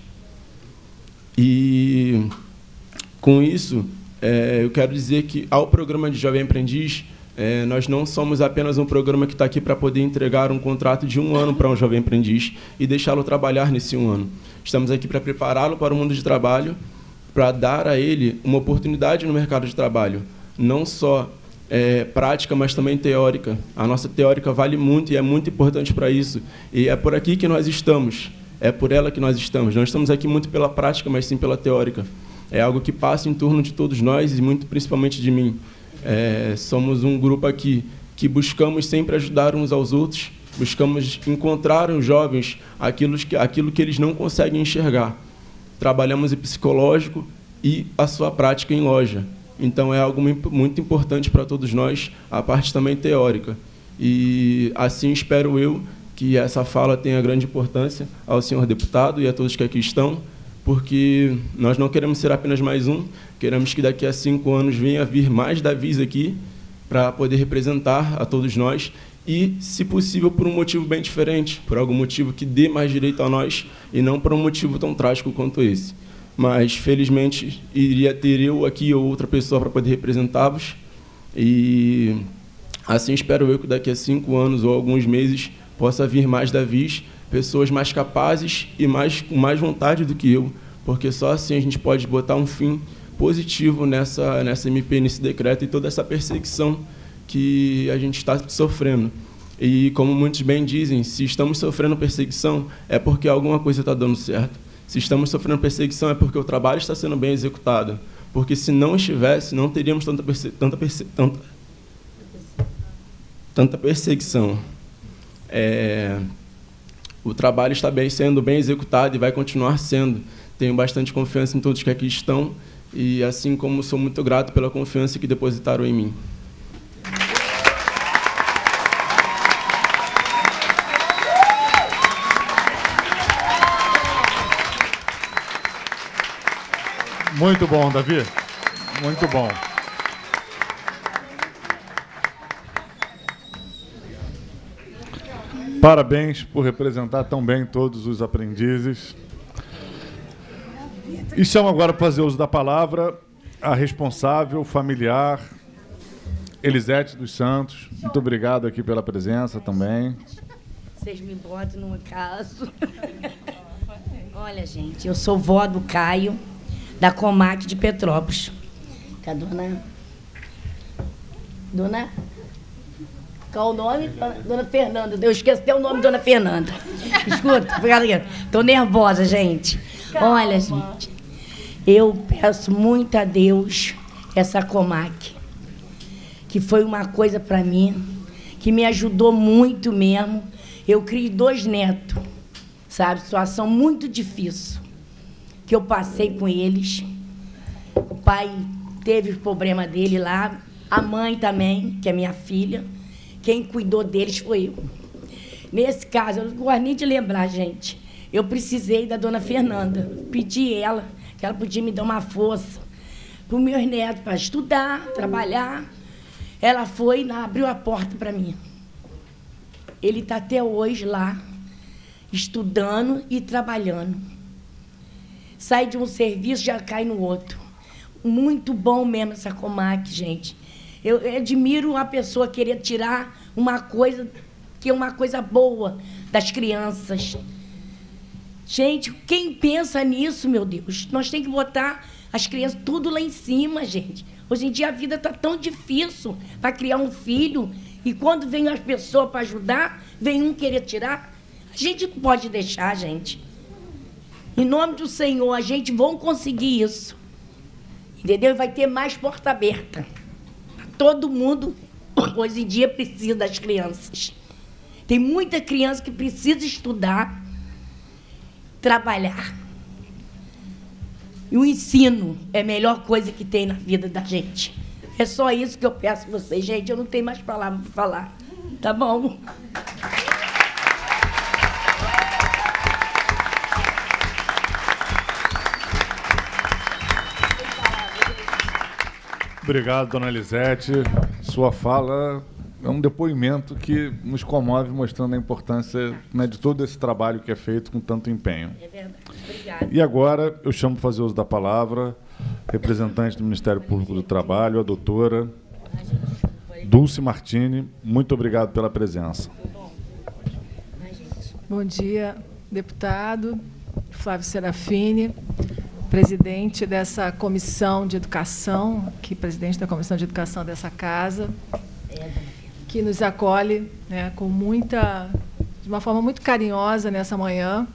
E, com isso, é, eu quero dizer que, ao programa de Jovem Aprendiz, é, nós não somos apenas um programa que está aqui para poder entregar um contrato de um ano para um jovem aprendiz e deixá-lo trabalhar nesse um ano. Estamos aqui para prepará-lo para o mundo de trabalho, para dar a ele uma oportunidade no mercado de trabalho, não só É, prática, mas também teórica. A nossa teórica vale muito e é muito importante para isso. E é por aqui que nós estamos, é por ela que nós estamos. Não estamos aqui muito pela prática, mas sim pela teórica. É algo que passa em torno de todos nós e muito principalmente de mim. É, somos um grupo aqui que buscamos sempre ajudar uns aos outros, buscamos encontrar os jovens aquilo que, aquilo que eles não conseguem enxergar. Trabalhamos em psicológico e a sua prática em loja. Então, é algo muito importante para todos nós, a parte também teórica. E, assim, espero eu que essa fala tenha grande importância ao senhor deputado e a todos que aqui estão, porque nós não queremos ser apenas mais um, queremos que daqui a cinco anos venha vir mais Davis aqui para poder representar a todos nós e, se possível, por um motivo bem diferente, por algum motivo que dê mais direito a nós e não por um motivo tão trágico quanto esse. Mas, felizmente, iria ter eu aqui ou outra pessoa para poder representá-los. E, assim, espero eu que daqui a cinco anos ou alguns meses possa vir mais Davis, pessoas mais capazes e mais, com mais vontade do que eu, porque só assim a gente pode botar um fim positivo nessa, nessa M P, nesse decreto e toda essa perseguição que a gente está sofrendo. E, como muitos bem dizem, se estamos sofrendo perseguição, é porque alguma coisa está dando certo. Se estamos sofrendo perseguição é porque o trabalho está sendo bem executado. Porque se não estivesse, não teríamos tanta, perse tanta, perse tanta, tanta perseguição. É, o trabalho está bem, sendo bem executado e vai continuar sendo. Tenho bastante confiança em todos que aqui estão e, assim como sou muito grato pela confiança que depositaram em mim. Muito bom, Davi. Muito bom. Parabéns por representar tão bem todos os aprendizes. E chamo agora para fazer uso da palavra a responsável familiar, Elisete dos Santos. Muito obrigado aqui pela presença também. Vocês me botam num caso. Olha, gente, eu sou vó do Caio, da Comac de Petrópolis. Que a dona... Dona... Qual o nome? Dona Fernanda. Eu esqueci até o nome de Dona Fernanda. Escuta, galera. Tô nervosa, gente. Calma. Olha, gente, eu peço muito a Deus essa Comac, que foi uma coisa para mim, que me ajudou muito mesmo. Eu criei dois netos, sabe? Situação muito difícil que eu passei com eles. O pai teve o problema dele lá, a mãe também, que é minha filha. Quem cuidou deles foi eu. Nesse caso, eu não gosto nem de lembrar, gente. Eu precisei da dona Fernanda. Pedi ela, que ela podia me dar uma força para os meus netos, para estudar, trabalhar. Ela foi e abriu a porta para mim. Ele está até hoje lá, estudando e trabalhando. Sai de um serviço, já cai no outro. muito bom mesmo essa Comac, gente. Eu, eu admiro a pessoa querer tirar uma coisa que é uma coisa boa das crianças. Gente, quem pensa nisso, meu Deus? Nós temos que botar as crianças tudo lá em cima, gente. Hoje em dia a vida está tão difícil para criar um filho. E quando vem as pessoas para ajudar, vem um querer tirar. A gente não pode deixar, gente. Em nome do Senhor, a gente vai conseguir isso. Entendeu? Vai ter mais porta aberta. Todo mundo, hoje em dia, precisa das crianças. Tem muita criança que precisa estudar, trabalhar. E o ensino é a melhor coisa que tem na vida da gente. É só isso que eu peço a vocês, gente. Eu não tenho mais palavras para falar. Tá bom? Obrigado, dona Lisete. Sua fala é um depoimento que nos comove, mostrando a importância, né, de todo esse trabalho que é feito com tanto empenho. É verdade. Obrigada. E agora eu chamo para fazer uso da palavra representante do Ministério Público do Trabalho, a doutora Dulce Martini. Muito obrigado pela presença. Bom dia, deputado Flávio Serafini, presidente dessa comissão de educação, aqui presidente da comissão de educação dessa casa, que nos acolhe, né, com muita, de uma forma muito carinhosa nessa manhã.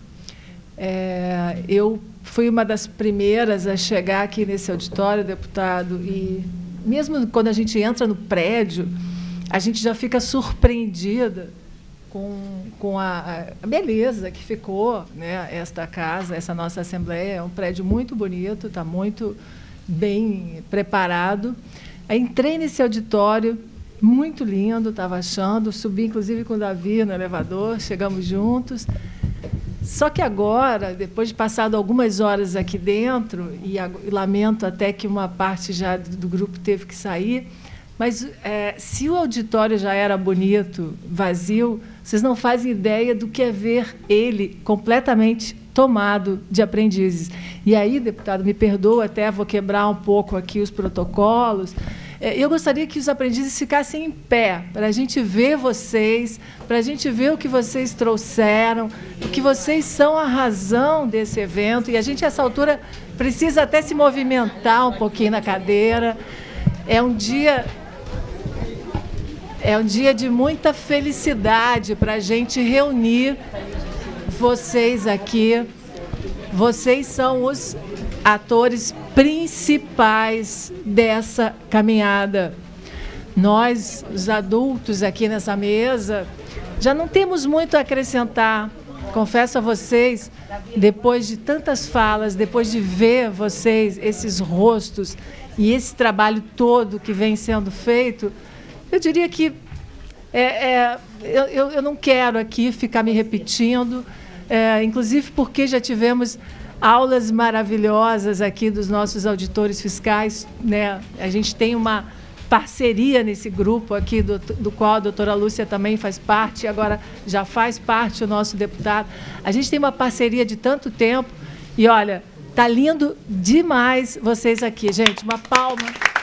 É, eu fui uma das primeiras a chegar aqui nesse auditório, deputado, e mesmo quando a gente entra no prédio, a gente já fica surpreendida com, com a, a beleza que ficou, né, esta casa, essa nossa Assembleia. É um prédio muito bonito, está muito bem preparado. Aí entrei nesse auditório, muito lindo, estava achando, subi inclusive com o Davi no elevador, chegamos juntos. Só que agora, depois de passado algumas horas aqui dentro, e, e lamento até que uma parte já do, do grupo teve que sair, mas é, se o auditório já era bonito, vazio, vocês não fazem ideia do que é ver ele completamente tomado de aprendizes. E aí, deputado, me perdoa, até vou quebrar um pouco aqui os protocolos. Eu gostaria que os aprendizes ficassem em pé, para a gente ver vocês, para a gente ver o que vocês trouxeram, que vocês são a razão desse evento. E a gente, a essa altura, precisa até se movimentar um pouquinho na cadeira. É um dia, é um dia de muita felicidade para a gente reunir vocês aqui. Vocês são os atores principais dessa caminhada. Nós, os adultos aqui nessa mesa, já não temos muito a acrescentar. Confesso a vocês, depois de tantas falas, depois de ver vocês, esses rostos e esse trabalho todo que vem sendo feito, eu diria que é, é, eu, eu não quero aqui ficar me repetindo, é, inclusive porque já tivemos aulas maravilhosas aqui dos nossos auditores fiscais, né? A gente tem uma parceria nesse grupo aqui, do, do qual a doutora Lúcia também faz parte, agora já faz parte o nosso deputado. A gente tem uma parceria de tanto tempo e, olha, tá lindo demais vocês aqui, gente. Uma palma.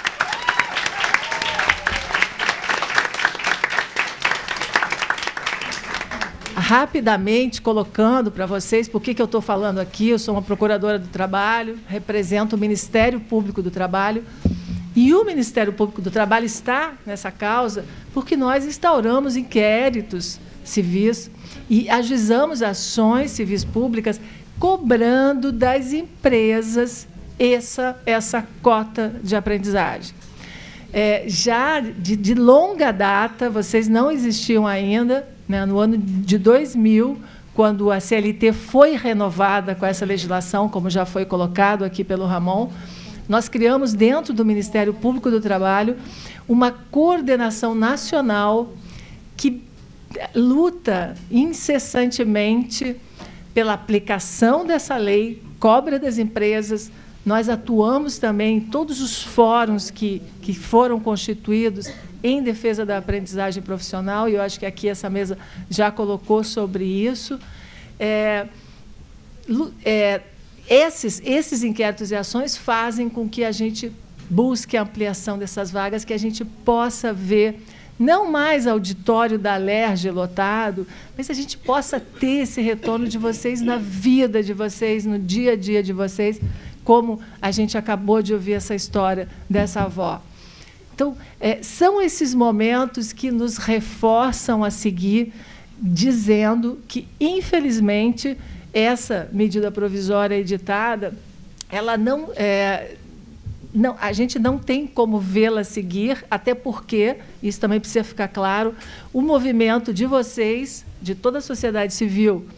Rapidamente colocando para vocês por que que eu estou falando aqui. Eu sou uma procuradora do trabalho, represento o Ministério Público do Trabalho, e o Ministério Público do Trabalho está nessa causa porque nós instauramos inquéritos civis e ajuizamos ações civis públicas cobrando das empresas essa, essa cota de aprendizagem. É, já de, de longa data, vocês não existiam ainda, né, no ano de dois mil, quando a C L T foi renovada com essa legislação, como já foi colocado aqui pelo Ramon, nós criamos dentro do Ministério Público do Trabalho uma coordenação nacional que luta incessantemente pela aplicação dessa lei, cobra das empresas. Nós atuamos também em todos os fóruns que, que foram constituídos em defesa da aprendizagem profissional, e eu acho que aqui essa mesa já colocou sobre isso. É, é, esses, esses inquéritos e ações fazem com que a gente busque a ampliação dessas vagas, que a gente possa ver não mais auditório da Alerj lotado, mas a gente possa ter esse retorno de vocês na vida de vocês, no dia a dia de vocês, como a gente acabou de ouvir essa história dessa avó. Então, é, são esses momentos que nos reforçam a seguir, dizendo que, infelizmente, essa medida provisória editada, ela não... É, Não, a gente não tem como vê-la seguir, até porque, isso também precisa ficar claro, o movimento de vocês, de toda a sociedade civil,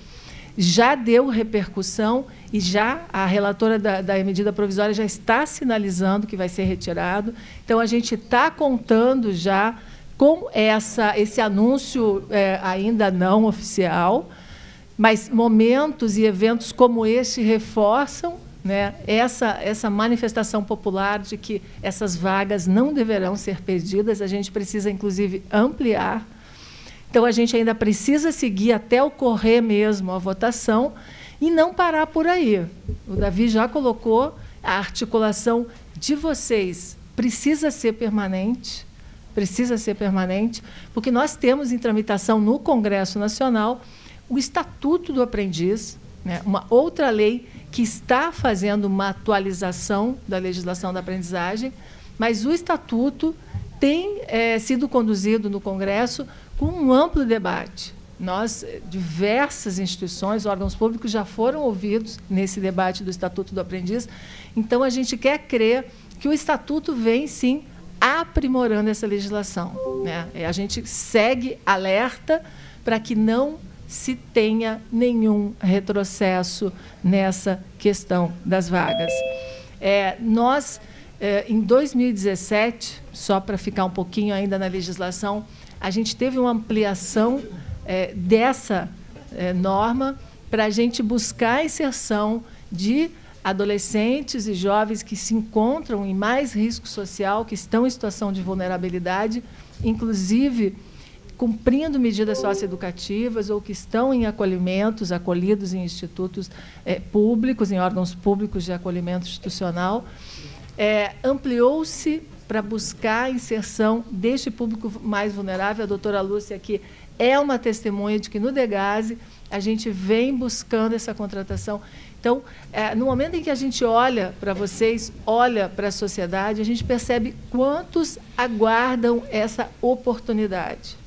já deu repercussão e já a relatora da, da medida provisória já está sinalizando que vai ser retirado. Então, a gente está contando já com essa, esse anúncio é, ainda não oficial, mas momentos e eventos como este reforçam, né, essa, essa manifestação popular de que essas vagas não deverão ser perdidas, a gente precisa, inclusive, ampliar. Então, a gente ainda precisa seguir até ocorrer mesmo a votação e não parar por aí. O Davi já colocou, a articulação de vocês precisa ser permanente, precisa ser permanente, porque nós temos em tramitação no Congresso Nacional o Estatuto do Aprendiz, né, uma outra lei que está fazendo uma atualização da legislação da aprendizagem, mas o Estatuto tem é, sido conduzido no Congresso com um amplo debate. Nós, diversas instituições, órgãos públicos, já foram ouvidos nesse debate do Estatuto do Aprendiz. Então, a gente quer crer que o Estatuto vem, sim, aprimorando essa legislação, né? A gente segue alerta para que não se tenha nenhum retrocesso nessa questão das vagas. É, nós, é, em dois mil e dezessete, só para ficar um pouquinho ainda na legislação, a gente teve uma ampliação é, dessa é, norma para a gente buscar a inserção de adolescentes e jovens que se encontram em mais risco social, que estão em situação de vulnerabilidade, inclusive cumprindo medidas socioeducativas ou que estão em acolhimentos, acolhidos em institutos é, públicos, em órgãos públicos de acolhimento institucional. É, ampliou-se para buscar a inserção deste público mais vulnerável. A doutora Lúcia aqui é uma testemunha de que no Degase a gente vem buscando essa contratação. Então, é, no momento em que a gente olha para vocês, olha para a sociedade, a gente percebe quantos aguardam essa oportunidade.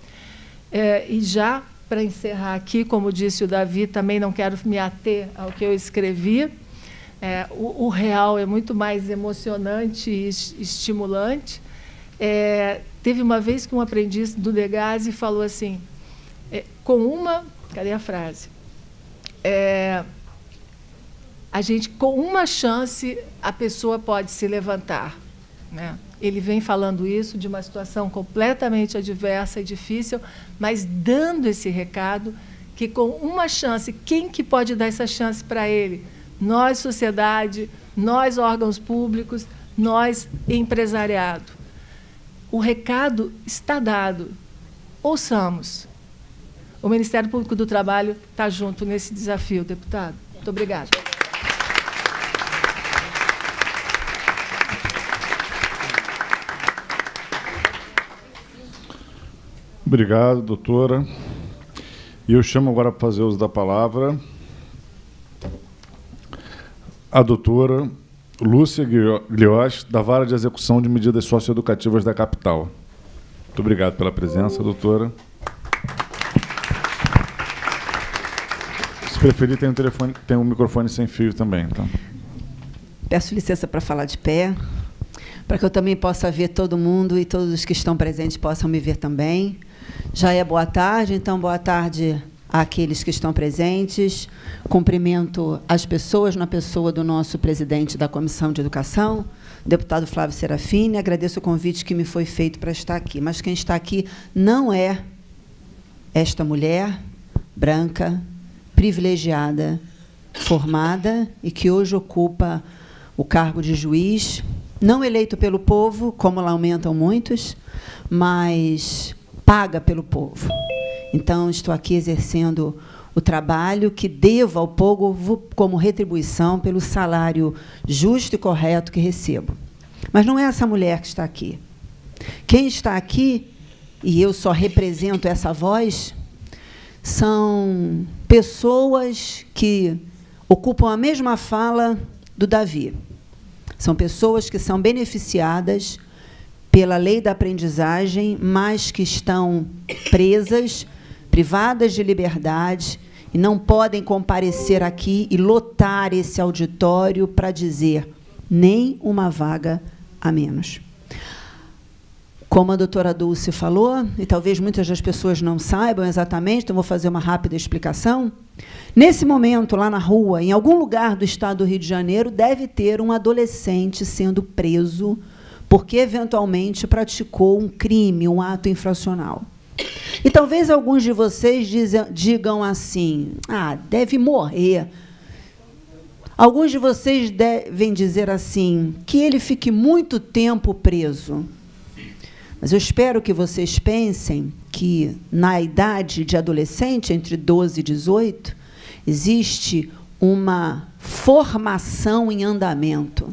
É, e já, para encerrar aqui, como disse o Davi, também não quero me ater ao que eu escrevi, é, o, o real é muito mais emocionante e estimulante. É, teve uma vez que um aprendiz do Degase falou assim, é, com uma... Cadê a frase? É, a gente, com uma chance, a pessoa pode se levantar, né? Ele vem falando isso de uma situação completamente adversa e difícil, mas dando esse recado que, com uma chance, quem que pode dar essa chance para ele? Nós, sociedade, nós, órgãos públicos, nós, empresariado. O recado está dado. Ouçamos. O Ministério Público do Trabalho está junto nesse desafio, deputado. Muito obrigada. Obrigado, doutora. E eu chamo agora para fazer uso da palavra a doutora Lúcia Glioche, da Vara de Execução de Medidas Socioeducativas da Capital. Muito obrigado pela presença, doutora. Se preferir, tem um, telefone, tem um microfone sem fio também. Então. Peço licença para falar de pé, para que eu também possa ver todo mundo e todos os que estão presentes possam me ver também. Já é boa tarde, então boa tarde àqueles que estão presentes. Cumprimento as pessoas na pessoa do nosso presidente da Comissão de Educação, deputado Flávio Serafini. Agradeço o convite que me foi feito para estar aqui. Mas quem está aqui não é esta mulher branca, privilegiada, formada e que hoje ocupa o cargo de juiz, não eleito pelo povo, como lá aumentam muitos, mas paga pelo povo. Então, estou aqui exercendo o trabalho que devo ao povo como retribuição pelo salário justo e correto que recebo. Mas não é essa mulher que está aqui. Quem está aqui, e eu só represento essa voz, são pessoas que ocupam a mesma fala do Davi. São pessoas que são beneficiadas pela lei da aprendizagem, mas que estão presas, privadas de liberdade, e não podem comparecer aqui e lotar esse auditório para dizer nem uma vaga a menos. Como a doutora Dulce falou, e talvez muitas das pessoas não saibam exatamente, então vou fazer uma rápida explicação. Nesse momento, lá na rua, em algum lugar do estado do Rio de Janeiro, deve ter um adolescente sendo preso porque, eventualmente, praticou um crime, um ato infracional. E talvez alguns de vocês dizem, digam assim, ah, deve morrer. Alguns de vocês devem dizer assim, que ele fique muito tempo preso. Mas eu espero que vocês pensem que, na idade de adolescente, entre doze e dezoito, existe uma formação em andamento.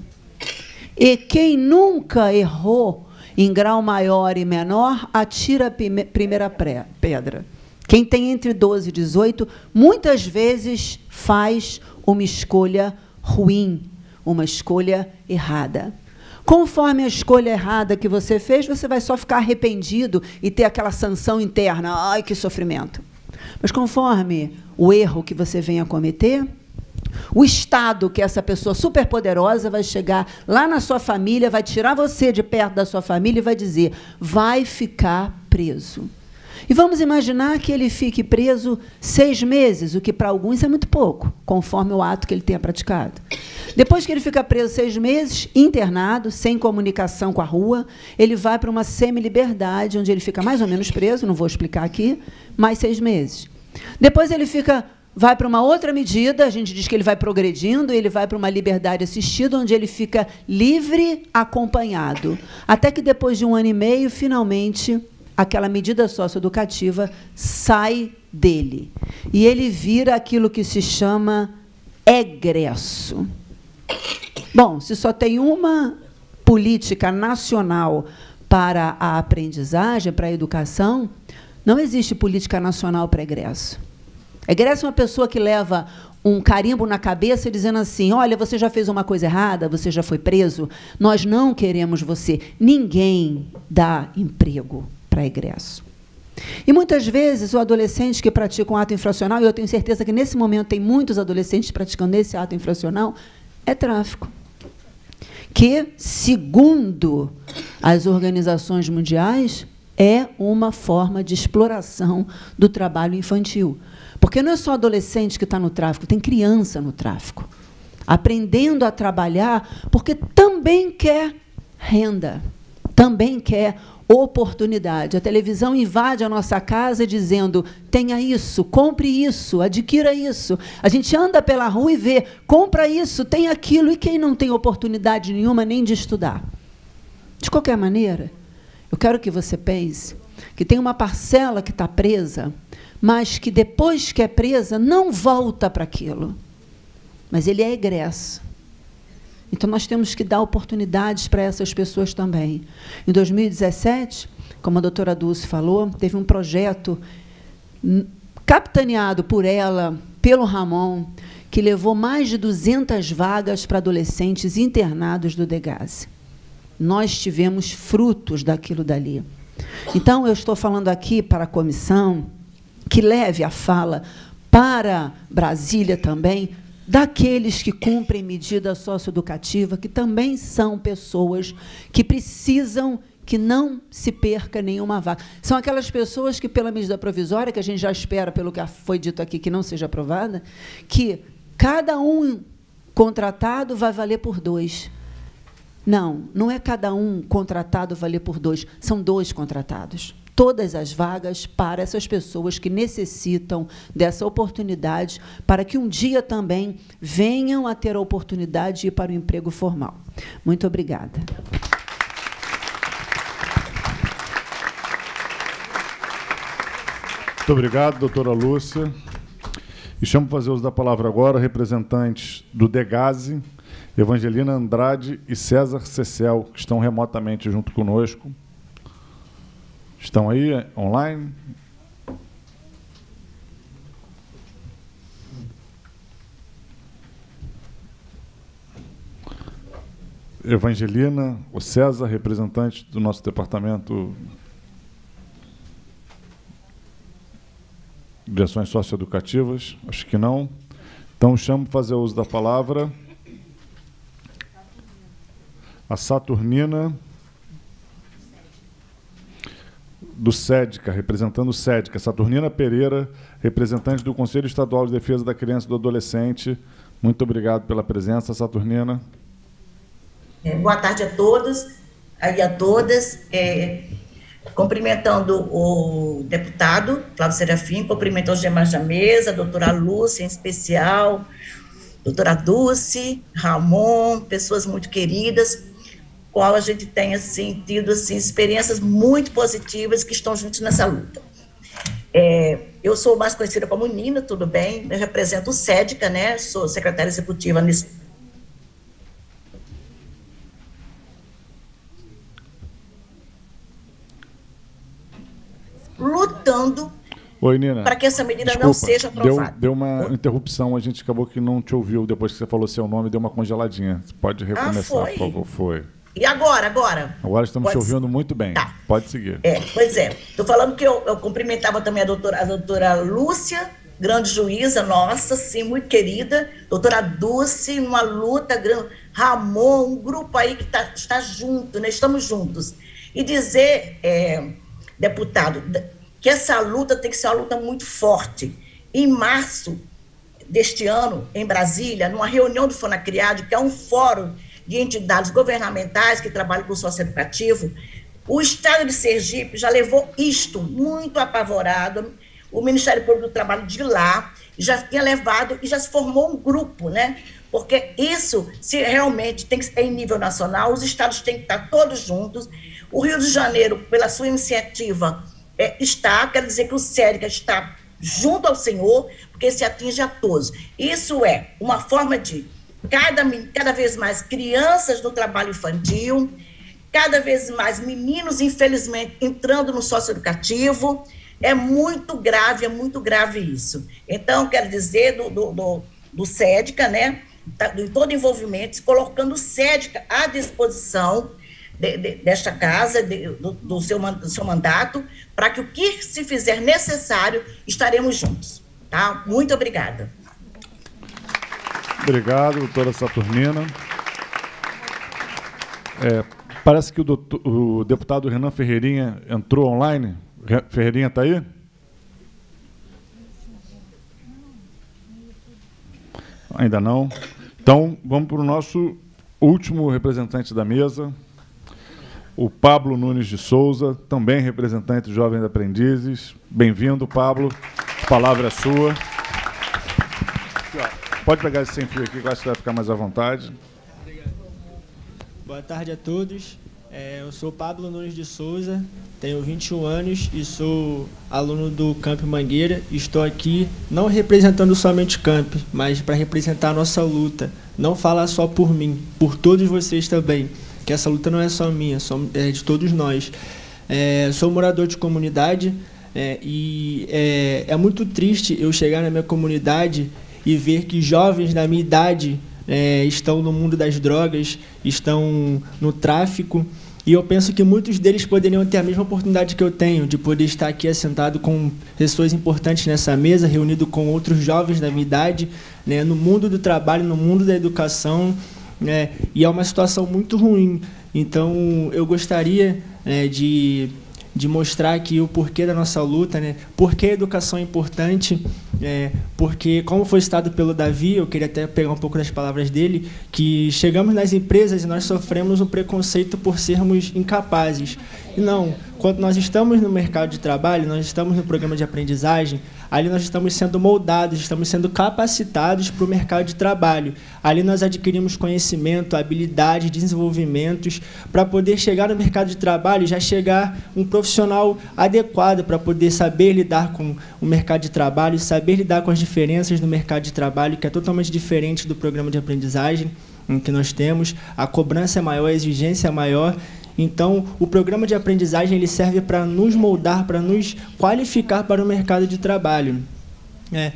E quem nunca errou em grau maior e menor, atira a primeira pedra. Quem tem entre doze e dezoito, muitas vezes faz uma escolha ruim, uma escolha errada. Conforme a escolha errada que você fez, você vai só ficar arrependido e ter aquela sanção interna. Ai, que sofrimento. Mas conforme o erro que você venha a cometer, o Estado, que é essa pessoa superpoderosa, vai chegar lá na sua família, vai tirar você de perto da sua família e vai dizer, vai ficar preso. E vamos imaginar que ele fique preso seis meses, o que para alguns é muito pouco, conforme o ato que ele tenha praticado. Depois que ele fica preso seis meses, internado, sem comunicação com a rua, ele vai para uma semi-liberdade, onde ele fica mais ou menos preso, não vou explicar aqui, mais seis meses. Depois ele fica, vai para uma outra medida, a gente diz que ele vai progredindo, ele vai para uma liberdade assistida, onde ele fica livre, acompanhado. Até que depois de um ano e meio, finalmente, aquela medida socioeducativa sai dele. E ele vira aquilo que se chama egresso. Bom, se só tem uma política nacional para a aprendizagem, para a educação, não existe política nacional para egresso. Egresso é uma pessoa que leva um carimbo na cabeça dizendo assim, olha, você já fez uma coisa errada, você já foi preso, nós não queremos você. Ninguém dá emprego para egresso. E, muitas vezes, o adolescente que pratica um ato infracional, e eu tenho certeza que, nesse momento, tem muitos adolescentes praticando esse ato infracional, é tráfico. Que, segundo as organizações mundiais, é uma forma de exploração do trabalho infantil. Porque não é só adolescente que está no tráfico, tem criança no tráfico, aprendendo a trabalhar, porque também quer renda, também quer oportunidade. A televisão invade a nossa casa dizendo, tenha isso, compre isso, adquira isso. A gente anda pela rua e vê, compra isso, tem aquilo, e quem não tem oportunidade nenhuma nem de estudar? De qualquer maneira, eu quero que você pense que tem uma parcela que está presa, mas que depois que é presa, não volta para aquilo. Mas ele é egresso. Então, nós temos que dar oportunidades para essas pessoas também. Em dois mil e dezessete, como a doutora Dulce falou, teve um projeto capitaneado por ela, pelo Ramon, que levou mais de duzentas vagas para adolescentes internados do Degase. Nós tivemos frutos daquilo dali. Então, eu estou falando aqui para a comissão que leve a fala para Brasília também, daqueles que cumprem medida socioeducativa, que também são pessoas que precisam que não se perca nenhuma vaga. São aquelas pessoas que, pela medida provisória, que a gente já espera, pelo que foi dito aqui, que não seja aprovada, que cada um contratado vai valer por dois. Não, não é cada um contratado valer por dois, são dois contratados. Todas as vagas para essas pessoas que necessitam dessa oportunidade, para que um dia também venham a ter a oportunidade de ir para o emprego formal. Muito obrigada. Muito obrigado, doutora Lúcia. E chamo para fazer uso da palavra agora representantes do DEGASE, Evangelina Andrade e César Cecel, que estão remotamente junto conosco. Estão aí, online? Evangelina, o César, representante do nosso departamento de ações socioeducativas, acho que não. Então, chamo para fazer uso da palavra a Saturnina, do SEDCA, representando o SEDCA, Saturnina Pereira, representante do Conselho Estadual de Defesa da Criança e do Adolescente. Muito obrigado pela presença, Saturnina. É, boa tarde a todos e a todas. É, cumprimentando o deputado Flávio Serafim, cumprimento os demais da mesa, a doutora Lúcia em especial, doutora Dulce, Ramon, pessoas muito queridas, qual a gente tem assim, tido assim, experiências muito positivas que estão juntos nessa luta. É, eu sou mais conhecida como Nina, tudo bem, eu represento o SEDCA, né? Sou secretária executiva nesse lutando Oi, Nina. para que essa medida Desculpa, não seja aprovada. Deu, deu uma interrupção, a gente acabou que não te ouviu depois que você falou seu nome, deu uma congeladinha. Você pode recomeçar, ah, foi? por favor. Foi. E agora, agora? Agora estamos Pode te ouvindo ser. muito bem. Tá. Pode seguir. É, pois é. Estou falando que eu, eu cumprimentava também a doutora, a doutora Lúcia, grande juíza nossa, sim, muito querida. Doutora Dulce, uma luta grande. Ramon, um grupo aí que tá, está junto, né? Estamos juntos. E dizer, é, deputado, que essa luta tem que ser uma luta muito forte. Em março deste ano, em Brasília, numa reunião do FONACRIAD, que é um fórum de entidades governamentais que trabalham com o socioeducativo, o Estado de Sergipe já levou isto muito apavorado, o Ministério Público do Trabalho de lá já tinha levado e já se formou um grupo, né? Porque isso, se realmente tem que ser em nível nacional, os estados têm que estar todos juntos. O Rio de Janeiro, pela sua iniciativa, é, está, quer dizer que o SEDCA está junto ao Senhor, porque se atinge a todos. Isso é uma forma de cada, cada vez mais crianças no trabalho infantil, cada vez mais meninos, infelizmente, entrando no socioeducativo. É muito grave, é muito grave isso. Então, quero dizer, do, do, do, do SEDCA, né, de todo envolvimento, colocando o SEDCA à disposição de, de, desta casa, de, do, do, seu, do seu mandato, para que o que se fizer necessário, estaremos juntos. Tá? Muito obrigada. Obrigado, doutora Saturnina. É, parece que o, doutor, o deputado Renan Ferreirinha entrou online. Ferreirinha está aí? Ainda não. Então, vamos para o nosso último representante da mesa, o Pablo Nunes de Souza, também representante de Jovens Aprendizes. Bem-vindo, Pablo. A palavra é sua. Pode pegar esse sem fio aqui, que eu acho que vai ficar mais à vontade. Obrigado. Boa tarde a todos. É, eu sou Pablo Nunes de Souza, tenho vinte e um anos e sou aluno do Camp Mangueira. Estou aqui não representando somente o Camp, mas para representar a nossa luta. Não falar só por mim, por todos vocês também, que essa luta não é só minha, é de todos nós. É, sou morador de comunidade é, e é, é muito triste eu chegar na minha comunidade e ver que jovens da minha idade é, estão no mundo das drogas, estão no tráfico. E eu penso que muitos deles poderiam ter a mesma oportunidade que eu tenho, de poder estar aqui assentado com pessoas importantes nessa mesa, reunido com outros jovens da minha idade, né, no mundo do trabalho, no mundo da educação, né, e é uma situação muito ruim. Então, eu gostaria né, de, de mostrar aqui o porquê da nossa luta, né, por que a educação é importante, é, porque, como foi citado pelo Davi, eu queria até pegar um pouco das palavras dele, que chegamos nas empresas e nós sofremos um preconceito por sermos incapazes. Não, quando nós estamos no mercado de trabalho, nós estamos no programa de aprendizagem, ali nós estamos sendo moldados, estamos sendo capacitados para o mercado de trabalho. Ali nós adquirimos conhecimento, habilidades, desenvolvimentos, para poder chegar no mercado de trabalho e já chegar um profissional adequado para poder saber lidar com o mercado de trabalho, saber lidar com as diferenças no mercado de trabalho, que é totalmente diferente do programa de aprendizagem que nós temos. A cobrança é maior, a exigência é maior. Então, o programa de aprendizagem ele serve para nos moldar, para nos qualificar para o mercado de trabalho. É,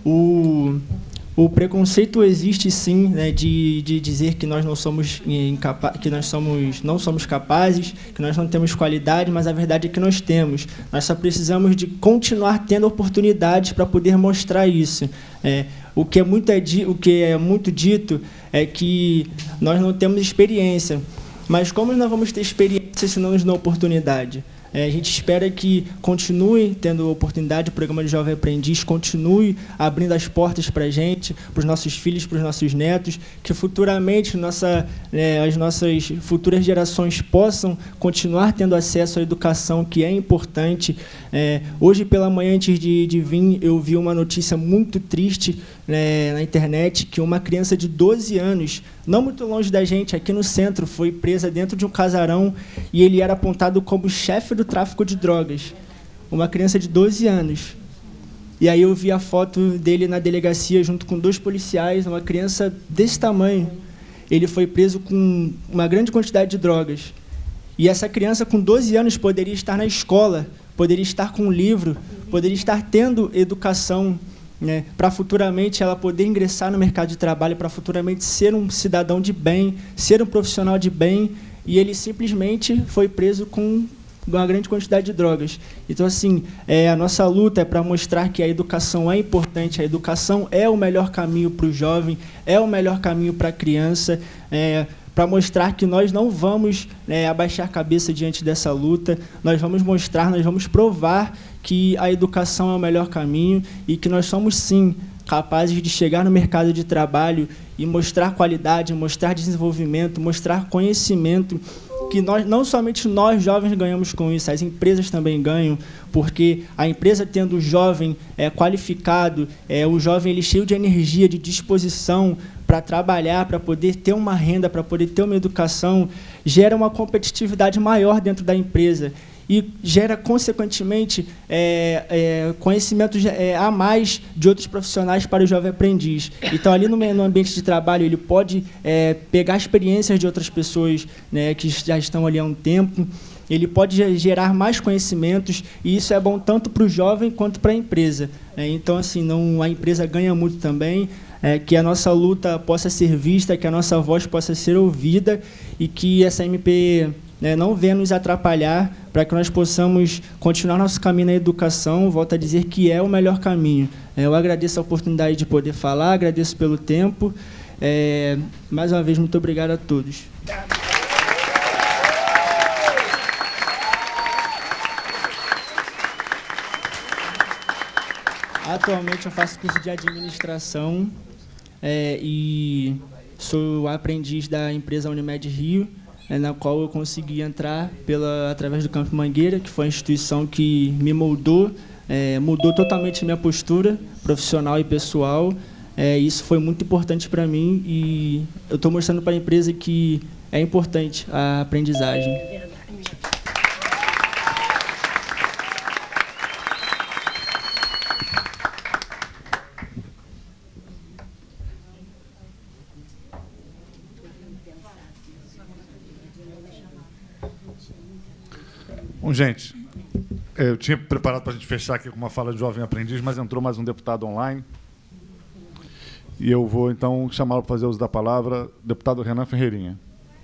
o, o preconceito existe sim, né, de, de dizer que nós não somos incapazes, que nós somos, não somos capazes, que nós não temos qualidade, mas a verdade é que nós temos. Nós só precisamos de continuar tendo oportunidades para poder mostrar isso. É, o que é muito, o que é muito dito é que nós não temos experiência. Mas como nós vamos ter experiência se não nos dão oportunidade? É, a gente espera que continue tendo oportunidade, o programa de Jovem Aprendiz continue abrindo as portas para a gente, para os nossos filhos, para os nossos netos, que futuramente nossa, é, as nossas futuras gerações possam continuar tendo acesso à educação, que é importante. É, hoje pela manhã, antes de, de vir, eu vi uma notícia muito triste, né, na internet, que uma criança de doze anos, não muito longe da gente, aqui no centro, foi presa dentro de um casarão e ele era apontado como chefe do tráfico de drogas. Uma criança de doze anos. E aí eu vi a foto dele na delegacia junto com dois policiais, uma criança desse tamanho. Ele foi preso com uma grande quantidade de drogas. E essa criança com doze anos poderia estar na escola, poderia estar com um livro, poderia estar tendo educação, né, para futuramente ela poder ingressar no mercado de trabalho, para futuramente ser um cidadão de bem, ser um profissional de bem, e ele simplesmente foi preso com uma grande quantidade de drogas. Então, assim, é, a nossa luta é para mostrar que a educação é importante, a educação é o melhor caminho para o jovem, é o melhor caminho para a criança, é, para mostrar que nós não vamos é, abaixar a cabeça diante dessa luta, nós vamos mostrar, nós vamos provar que a educação é o melhor caminho e que nós somos, sim, capazes de chegar no mercado de trabalho e mostrar qualidade, mostrar desenvolvimento, mostrar conhecimento, que nós, não somente nós jovens ganhamos com isso, as empresas também ganham, porque a empresa tendo o jovem é, qualificado, é, o jovem ele cheio de energia, de disposição para trabalhar, para poder ter uma renda, para poder ter uma educação, gera uma competitividade maior dentro da empresa e gera, consequentemente, é, é, conhecimentos é, a mais de outros profissionais para o jovem aprendiz. Então, ali no, no ambiente de trabalho, ele pode é, pegar experiências de outras pessoas, né, que já estão ali há um tempo, ele pode gerar mais conhecimentos, e isso é bom tanto para o jovem quanto para a empresa. É, então, assim, não, a empresa ganha muito também, é, que a nossa luta possa ser vista, que a nossa voz possa ser ouvida e que essa M P... Né, não venha nos atrapalhar para que nós possamos continuar nosso caminho na educação. Volto a dizer que é o melhor caminho. É, eu agradeço a oportunidade de poder falar, agradeço pelo tempo. É, mais uma vez, muito obrigado a todos. Atualmente eu faço curso de administração é, e sou aprendiz da empresa Unimed Rio, na qual eu consegui entrar pela, através do Campo Mangueira, que foi a instituição que me moldou, é, mudou totalmente a minha postura profissional e pessoal. É, isso foi muito importante para mim e eu estou mostrando para a empresa que é importante a aprendizagem. Bom, gente, eu tinha preparado para a gente fechar aqui com uma fala de jovem aprendiz, mas entrou mais um deputado online. E eu vou, então, chamá-lo para fazer uso da palavra, deputado Renan Ferreirinha.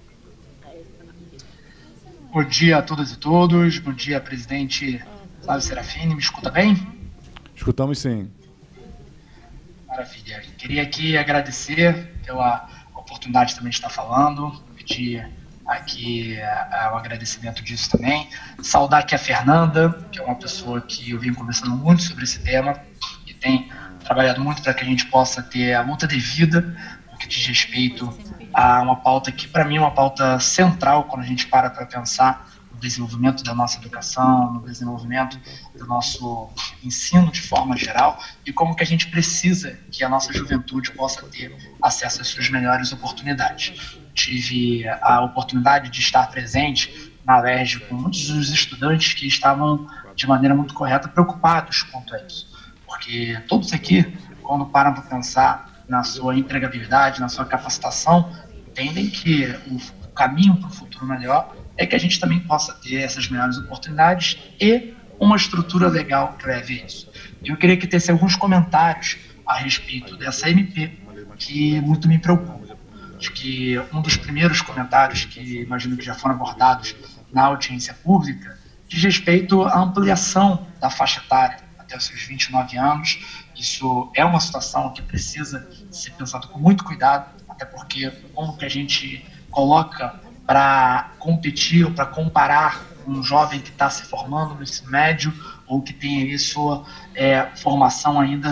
Bom dia a todas e todos. Bom dia, presidente Flávio Serafini. Me escuta bem? Escutamos, sim. Maravilha. Queria aqui agradecer pela oportunidade também de estar falando, pedir aqui uh, o agradecimento disso também. Saudar aqui a Fernanda, que é uma pessoa que eu venho conversando muito sobre esse tema e tem trabalhado muito para que a gente possa ter a luta devida no que diz respeito a uma pauta que, para mim, é uma pauta central quando a gente para para pensar no no desenvolvimento da nossa educação, no desenvolvimento do nosso ensino de forma geral, e como que a gente precisa que a nossa juventude possa ter acesso às suas melhores oportunidades. Tive a oportunidade de estar presente na U E R J com muitos dos estudantes que estavam, de maneira muito correta, preocupados quanto a isso. Porque todos aqui, quando param para pensar na sua empregabilidade, na sua capacitação, entendem que o caminho para o futuro melhor é que a gente também possa ter essas melhores oportunidades e uma estrutura legal que leve a isso. Eu queria que tivesse alguns comentários a respeito dessa M P, que muito me preocupa. Acho que um dos primeiros comentários, que imagino que já foram abordados na audiência pública, diz respeito à ampliação da faixa etária até os seus vinte e nove anos. Isso é uma situação que precisa ser pensada com muito cuidado, até porque como que a gente coloca para competir ou para comparar um jovem que está se formando no ensino médio ou que tem ali sua é, formação ainda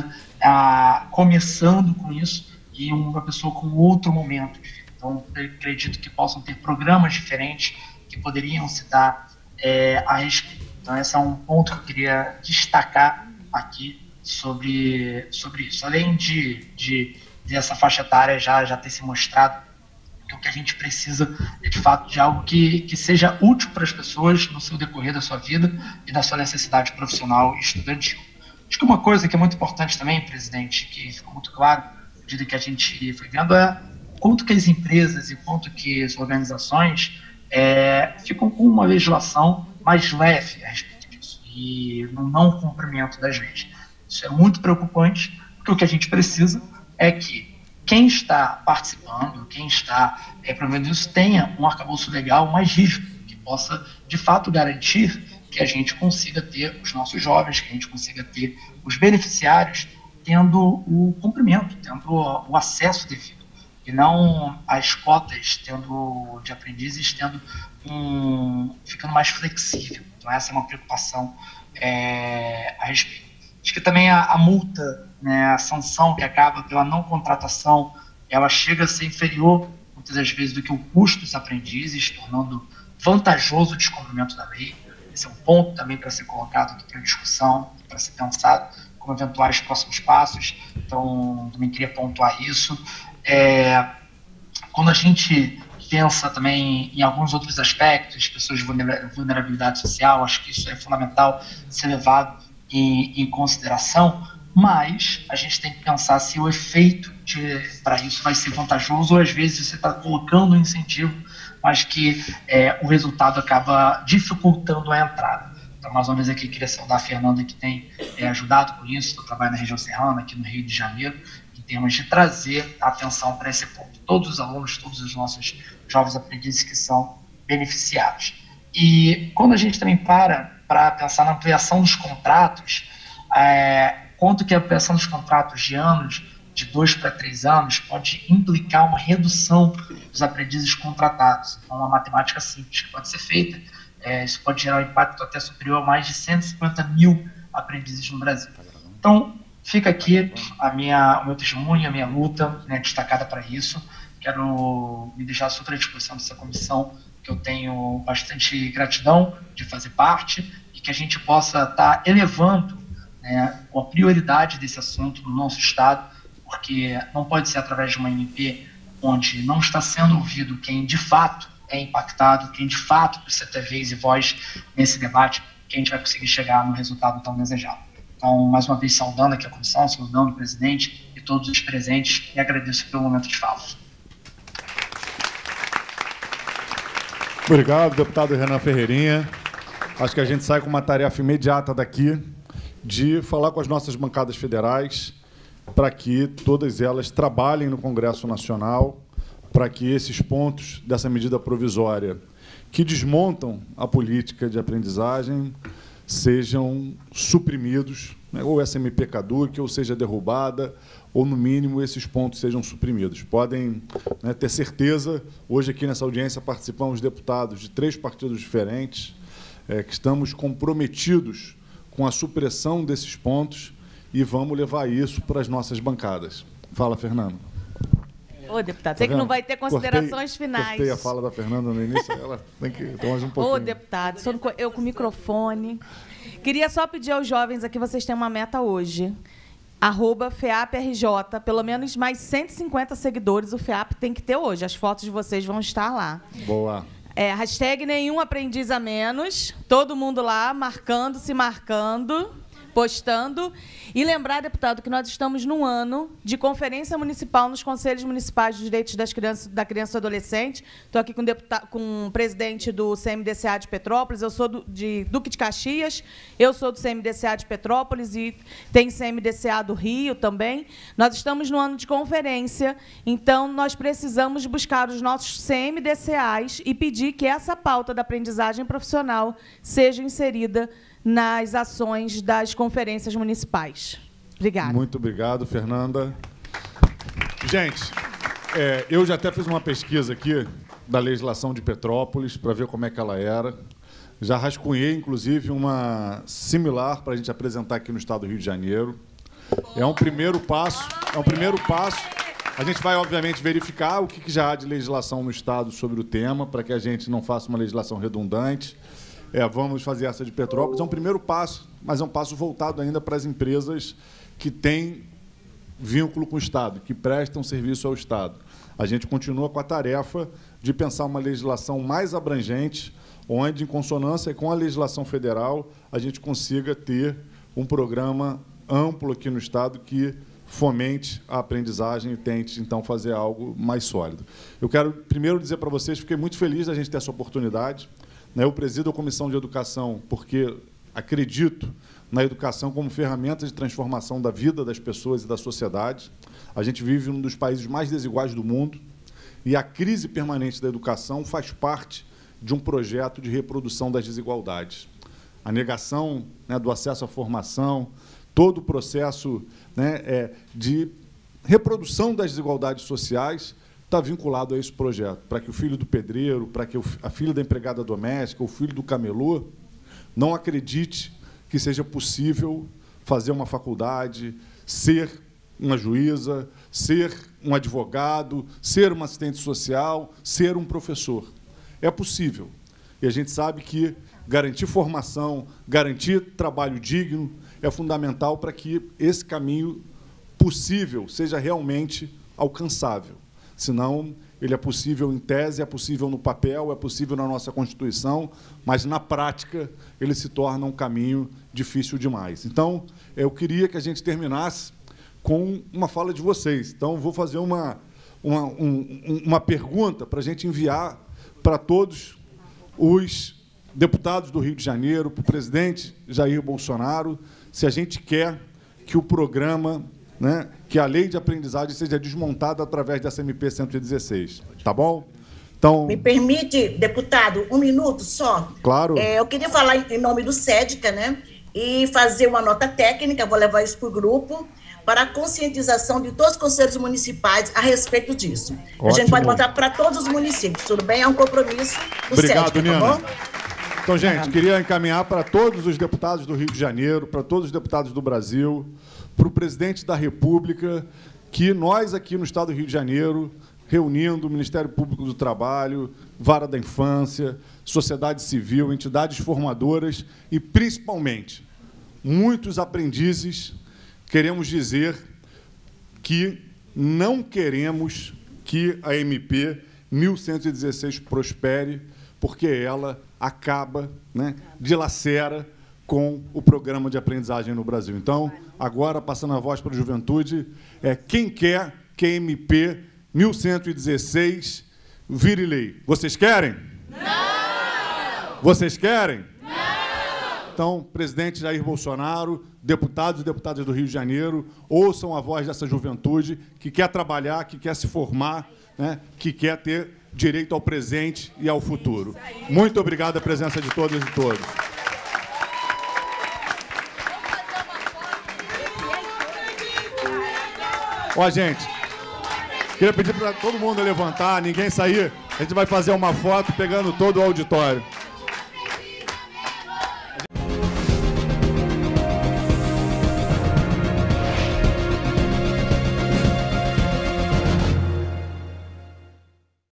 ah, começando com isso e uma pessoa com outro momento de vida. Então, eu acredito que possam ter programas diferentes que poderiam se dar é, a respeito. Então, esse é um ponto que eu queria destacar aqui sobre, sobre isso. Além de, de, de essa faixa etária já, já ter se mostrado que o que a gente precisa é, de fato, de algo que, que seja útil para as pessoas no seu decorrer da sua vida e da sua necessidade profissional e estudantil. Acho que uma coisa que é muito importante também, presidente, que ficou muito claro à medida que a gente foi vendo, é quanto que as empresas e quanto que as organizações é, ficam com uma legislação mais leve a respeito disso e no não cumprimento das leis. Isso é muito preocupante, porque o que a gente precisa é que quem está participando, quem está é, promovendo isso, tenha um arcabouço legal mais rígido, que possa, de fato, garantir que a gente consiga ter os nossos jovens, que a gente consiga ter os beneficiários tendo o cumprimento, tendo o acesso devido, e não as cotas tendo, de aprendizes tendo um, ficando mais flexível. Então, essa é uma preocupação é, a respeito. Acho que também a, a multa, né, a sanção que acaba pela não contratação, ela chega a ser inferior, muitas das vezes, do que o custo dos aprendizes, tornando vantajoso o descumprimento da lei. Esse é um ponto também para ser colocado aqui para discussão, para ser pensado como eventuais próximos passos. Então, também queria pontuar isso. É, quando a gente pensa também em alguns outros aspectos, pessoas de vulnerabilidade social, acho que isso é fundamental ser levado Em, em consideração, mas a gente tem que pensar se o efeito para isso vai ser vantajoso ou às vezes você está colocando um incentivo, mas que é, o resultado acaba dificultando a entrada. Então, mais uma vez aqui, queria saudar a Fernanda, que tem é, ajudado com isso. Eu trabalho na região serrana, aqui no Rio de Janeiro, em termos de trazer atenção para esse ponto. Todos os alunos, todos os nossos jovens aprendizes que são beneficiados. E quando a gente também para para pensar na ampliação dos contratos, é, quanto que a ampliação dos contratos de anos, de dois para três anos, pode implicar uma redução dos aprendizes contratados. Então, uma matemática simples que pode ser feita, é, isso pode gerar um impacto até superior a mais de cento e cinquenta mil aprendizes no Brasil. Então, fica aqui a minha, o meu testemunho, a minha luta, né, destacada para isso. Quero me deixar super à disposição dessa comissão, que eu tenho bastante gratidão de fazer parte e que a gente possa estar elevando, né, a prioridade desse assunto no nosso Estado, porque não pode ser através de uma M P onde não está sendo ouvido quem de fato é impactado, quem de fato precisa ter vez e voz nesse debate, que a gente vai conseguir chegar no resultado tão desejado. Então, mais uma vez, saudando aqui a comissão, saudando o presidente e todos os presentes, e agradeço pelo momento de fala. Obrigado, deputado Renan Ferreirinha. Acho que a gente sai com uma tarefa imediata daqui de falar com as nossas bancadas federais para que todas elas trabalhem no Congresso Nacional para que esses pontos dessa medida provisória que desmontam a política de aprendizagem sejam suprimidos, né, ou essa M P caduque, ou seja derrubada, ou, no mínimo, esses pontos sejam suprimidos. Podem, né, ter certeza, hoje aqui nessa audiência participamos deputados de três partidos diferentes, é, que estamos comprometidos com a supressão desses pontos e vamos levar isso para as nossas bancadas. Fala, Fernando. Ô, deputado, Tá sei que vendo? não vai ter considerações cortei, finais. Cortei a fala da Fernanda no início, ela tem que tomar mais um pouquinho. Ô, deputado, sou no- eu com o microfone. Queria só pedir aos jovens aqui, vocês têm uma meta hoje. Arroba FEAPRJ, pelo menos mais cento e cinquenta seguidores o FEAP tem que ter hoje. As fotos de vocês vão estar lá. Boa. É, hashtag nenhum aprendiz a menos. Todo mundo lá marcando, se marcando, postando. E lembrar, deputado, que nós estamos num ano de conferência municipal nos Conselhos Municipais dos Direitos das Crianças, da Criança e do Adolescente. Estou aqui com o, deputado, com o presidente do C M D C A de Petrópolis, eu sou do, de Duque de Caxias, eu sou do C M D C A de Petrópolis e tem C M D C A do Rio também. Nós estamos no ano de conferência, então nós precisamos buscar os nossos C M D C As e pedir que essa pauta da aprendizagem profissional seja inserida nas ações das conferências municipais. Obrigada. Muito obrigado, Fernanda. Gente, é, eu já até fiz uma pesquisa aqui da legislação de Petrópolis para ver como é que ela era. Já rascunhei, inclusive, uma similar para a gente apresentar aqui no estado do Rio de Janeiro. É um primeiro passo, é um primeiro passo. A gente vai, obviamente, verificar o que que já há de legislação no estado sobre o tema, para que a gente não faça uma legislação redundante. É, vamos fazer essa de Petrópolis. É um primeiro passo, mas é um passo voltado ainda para as empresas que têm vínculo com o Estado, que prestam serviço ao Estado. A gente continua com a tarefa de pensar uma legislação mais abrangente, onde, em consonância com a legislação federal, a gente consiga ter um programa amplo aqui no Estado que fomente a aprendizagem e tente, então, fazer algo mais sólido. Eu quero, primeiro, dizer para vocês que fiquei muito feliz da gente ter essa oportunidade. Eu presido a Comissão de Educação porque acredito na educação como ferramenta de transformação da vida das pessoas e da sociedade. A gente vive em um dos países mais desiguais do mundo e a crise permanente da educação faz parte de um projeto de reprodução das desigualdades. A negação, né, do acesso à formação, todo o processo, né, é, de reprodução das desigualdades sociais está vinculado a esse projeto, para que o filho do pedreiro, para que a filha da empregada doméstica, o filho do camelô, não acredite que seja possível fazer uma faculdade, ser uma juíza, ser um advogado, ser uma assistente social, ser um professor. É possível. E a gente sabe que garantir formação, garantir trabalho digno é fundamental para que esse caminho possível seja realmente alcançável. Senão, ele é possível em tese, é possível no papel, é possível na nossa Constituição, mas, na prática, ele se torna um caminho difícil demais. Então, eu queria que a gente terminasse com uma fala de vocês. Então, vou fazer uma, uma, um, uma pergunta para a gente enviar para todos os deputados do Rio de Janeiro, para o presidente Jair Bolsonaro, se a gente quer que o programa, né, que a lei de aprendizagem seja desmontada através dessa M P cento e dezesseis. Tá bom? Então, me permite, deputado, um minuto só? Claro. É, eu queria falar em nome do SEDCA, né, e fazer uma nota técnica, vou levar isso para o grupo, para a conscientização de todos os conselhos municipais a respeito disso. Ótimo. A gente pode botar para todos os municípios, tudo bem? É um compromisso do Obrigado, SEDCA, Nina. tá bom? Então, gente, queria encaminhar para todos os deputados do Rio de Janeiro, para todos os deputados do Brasil, para o presidente da República, que nós aqui no Estado do Rio de Janeiro, reunindo o Ministério Público do Trabalho, Vara da Infância, sociedade civil, entidades formadoras e, principalmente, muitos aprendizes, queremos dizer que não queremos que a M P mil cento e dezesseis prospere, porque ela acaba, né, dilacera com o programa de aprendizagem no Brasil. Então, agora, passando a voz para a juventude, é, quem quer que a M P mil cento e dezesseis vire lei? Vocês querem? Não! Vocês querem? Não! Então, presidente Jair Bolsonaro, deputados e deputadas do Rio de Janeiro, ouçam a voz dessa juventude que quer trabalhar, que quer se formar, né, que quer ter direito ao presente e ao futuro. Muito obrigado à presença de todas e todos. Ó, gente, queria pedir para todo mundo levantar, ninguém sair. A gente vai fazer uma foto pegando todo o auditório.